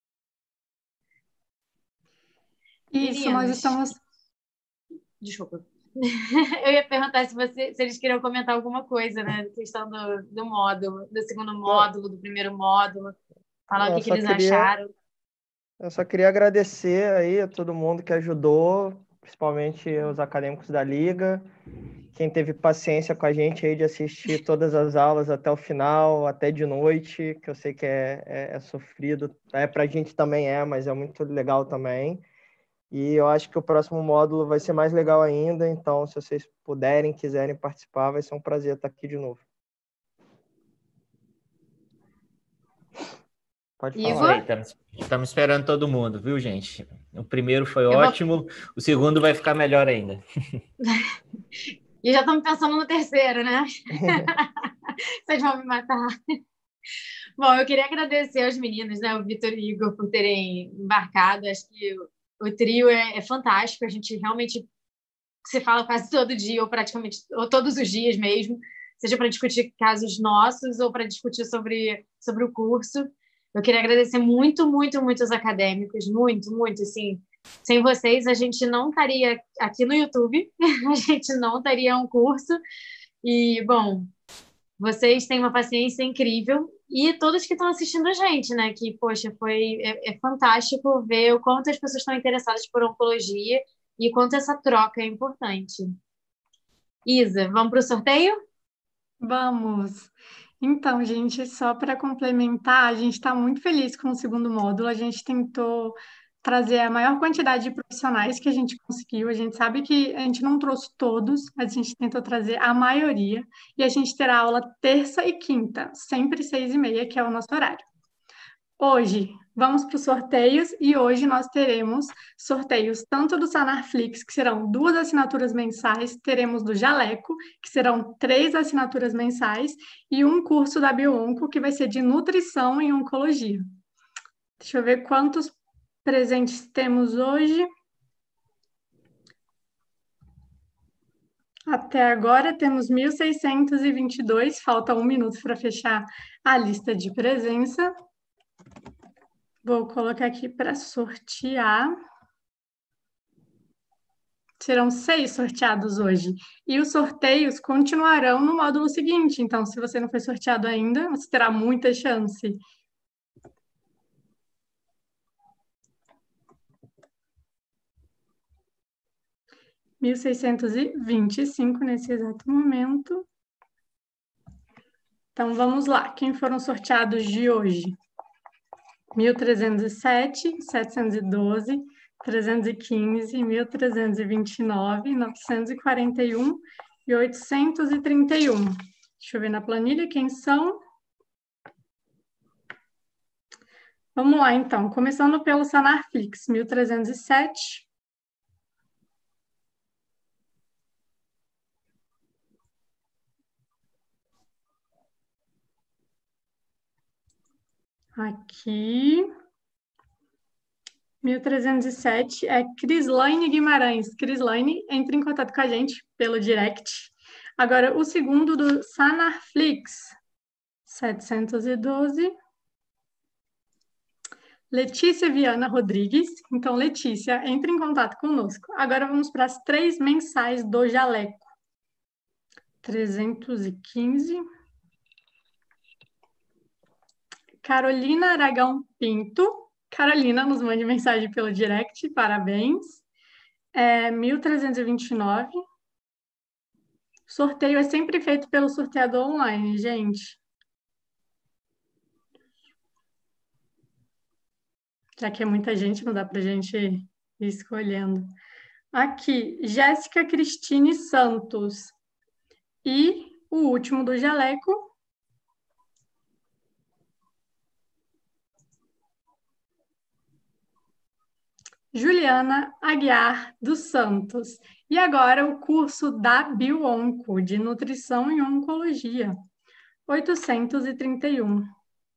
Isso, nós estamos... Desculpa. Eu ia perguntar se, você, se eles queriam comentar alguma coisa, né? Da questão do, do módulo, do segundo módulo, do primeiro módulo. Falar o que, que eles queria, acharam. Eu só queria agradecer aí a todo mundo que ajudou, principalmente os acadêmicos da Liga, quem teve paciência com a gente aí de assistir todas as aulas até o final, até de noite, que eu sei que é, é, é sofrido. É, para a gente também é, mas é muito legal também. E eu acho que o próximo módulo vai ser mais legal ainda, então se vocês puderem, quiserem participar, vai ser um prazer estar aqui de novo. Pode falar. Estamos esperando todo mundo, viu, gente? O primeiro foi eu ótimo, vou... o segundo vai ficar melhor ainda. E já estamos pensando no terceiro, né? Vocês vão me matar. Bom, eu queria agradecer aos meninos, né, o Vitor e o Igor, por terem embarcado. Acho que o, o trio é, é fantástico. A gente realmente se fala quase todo dia, ou praticamente, ou todos os dias mesmo, seja para discutir casos nossos ou para discutir sobre, sobre o curso. Eu queria agradecer muito, muito, muito os acadêmicos, muito, muito, assim. Sem vocês, a gente não estaria aqui no YouTube, a gente não teria um curso. E, bom, vocês têm uma paciência incrível. E todos que estão assistindo a gente, né? Que, poxa, foi, é, é fantástico ver o quanto as pessoas estão interessadas por oncologia e quanto essa troca é importante. Isa, vamos para o sorteio? Vamos! Então, gente, só para complementar, a gente está muito feliz com o segundo módulo. A gente tentou trazer a maior quantidade de profissionais que a gente conseguiu. A gente sabe que a gente não trouxe todos, mas a gente tentou trazer a maioria. E a gente terá aula terça e quinta, sempre seis e meia, que é o nosso horário. Hoje, vamos para os sorteios e hoje nós teremos sorteios tanto do Sanarflix, que serão duas assinaturas mensais, teremos do Jaleco, que serão três assinaturas mensais, e um curso da Bioonco, que vai ser de nutrição em oncologia. Deixa eu ver quantos presentes temos hoje. Até agora temos mil seiscentos e vinte e dois, falta um minuto para fechar a lista de presença. Vou colocar aqui para sortear. Serão seis sorteados hoje. E os sorteios continuarão no módulo seguinte. Então, se você não foi sorteado ainda, você terá muita chance. mil seiscentos e vinte e cinco nesse exato momento. Então, vamos lá. Quem foram sorteados de hoje? mil trezentos e sete, setecentos e doze, trezentos e quinze, mil trezentos e vinte e nove, novecentos e quarenta e um e oitocentos e trinta e um. Deixa eu ver na planilha quem são. Vamos lá, então. Começando pelo Sanarflix, mil trezentos e sete. Aqui. mil trezentos e sete é Crislaine Guimarães. Crislaine, entre em contato com a gente pelo direct. Agora, o segundo do Sanarflix, setecentos e doze. Letícia Viana Rodrigues. Então, Letícia, entre em contato conosco. Agora vamos para as três mensais do jaleco. trezentos e quinze. Carolina Aragão Pinto. Carolina, nos mande mensagem pelo direct, parabéns. É, mil trezentos e vinte e nove. Sorteio é sempre feito pelo sorteador online, gente. Já que é muita gente, não dá para a gente ir escolhendo. Aqui, Jéssica Cristine Santos. E o último do jaleco. Juliana Aguiar dos Santos. E agora o curso da Bioonco, de Nutrição e Oncologia. oitocentos e trinta e um.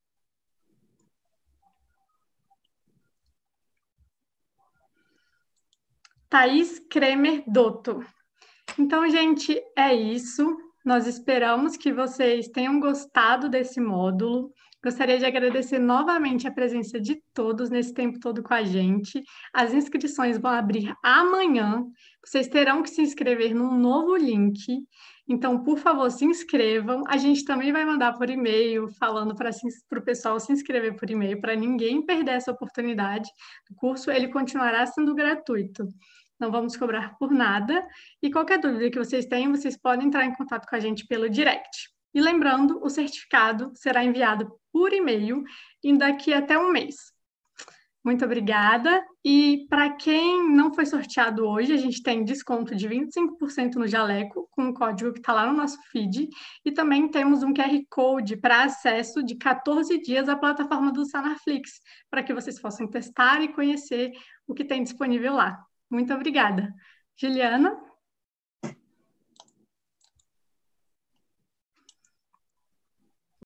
Thaís Kremer Dotto. Então, gente, é isso. Nós esperamos que vocês tenham gostado desse módulo. Gostaria de agradecer novamente a presença de todos nesse tempo todo com a gente. As inscrições vão abrir amanhã. Vocês terão que se inscrever num novo link. Então, por favor, se inscrevam. A gente também vai mandar por e-mail, falando para o pessoal se inscrever por e-mail, para ninguém perder essa oportunidade. O curso ele continuará sendo gratuito. Não vamos cobrar por nada. E qualquer dúvida que vocês tenham, vocês podem entrar em contato com a gente pelo direct. E lembrando, o certificado será enviado por e-mail e daqui até um mês. Muito obrigada. E para quem não foi sorteado hoje, a gente tem desconto de vinte e cinco por cento no jaleco, com o código que está lá no nosso feed. E também temos um Q R Code para acesso de quatorze dias à plataforma do Sanarflix, para que vocês possam testar e conhecer o que tem disponível lá. Muito obrigada. Juliana?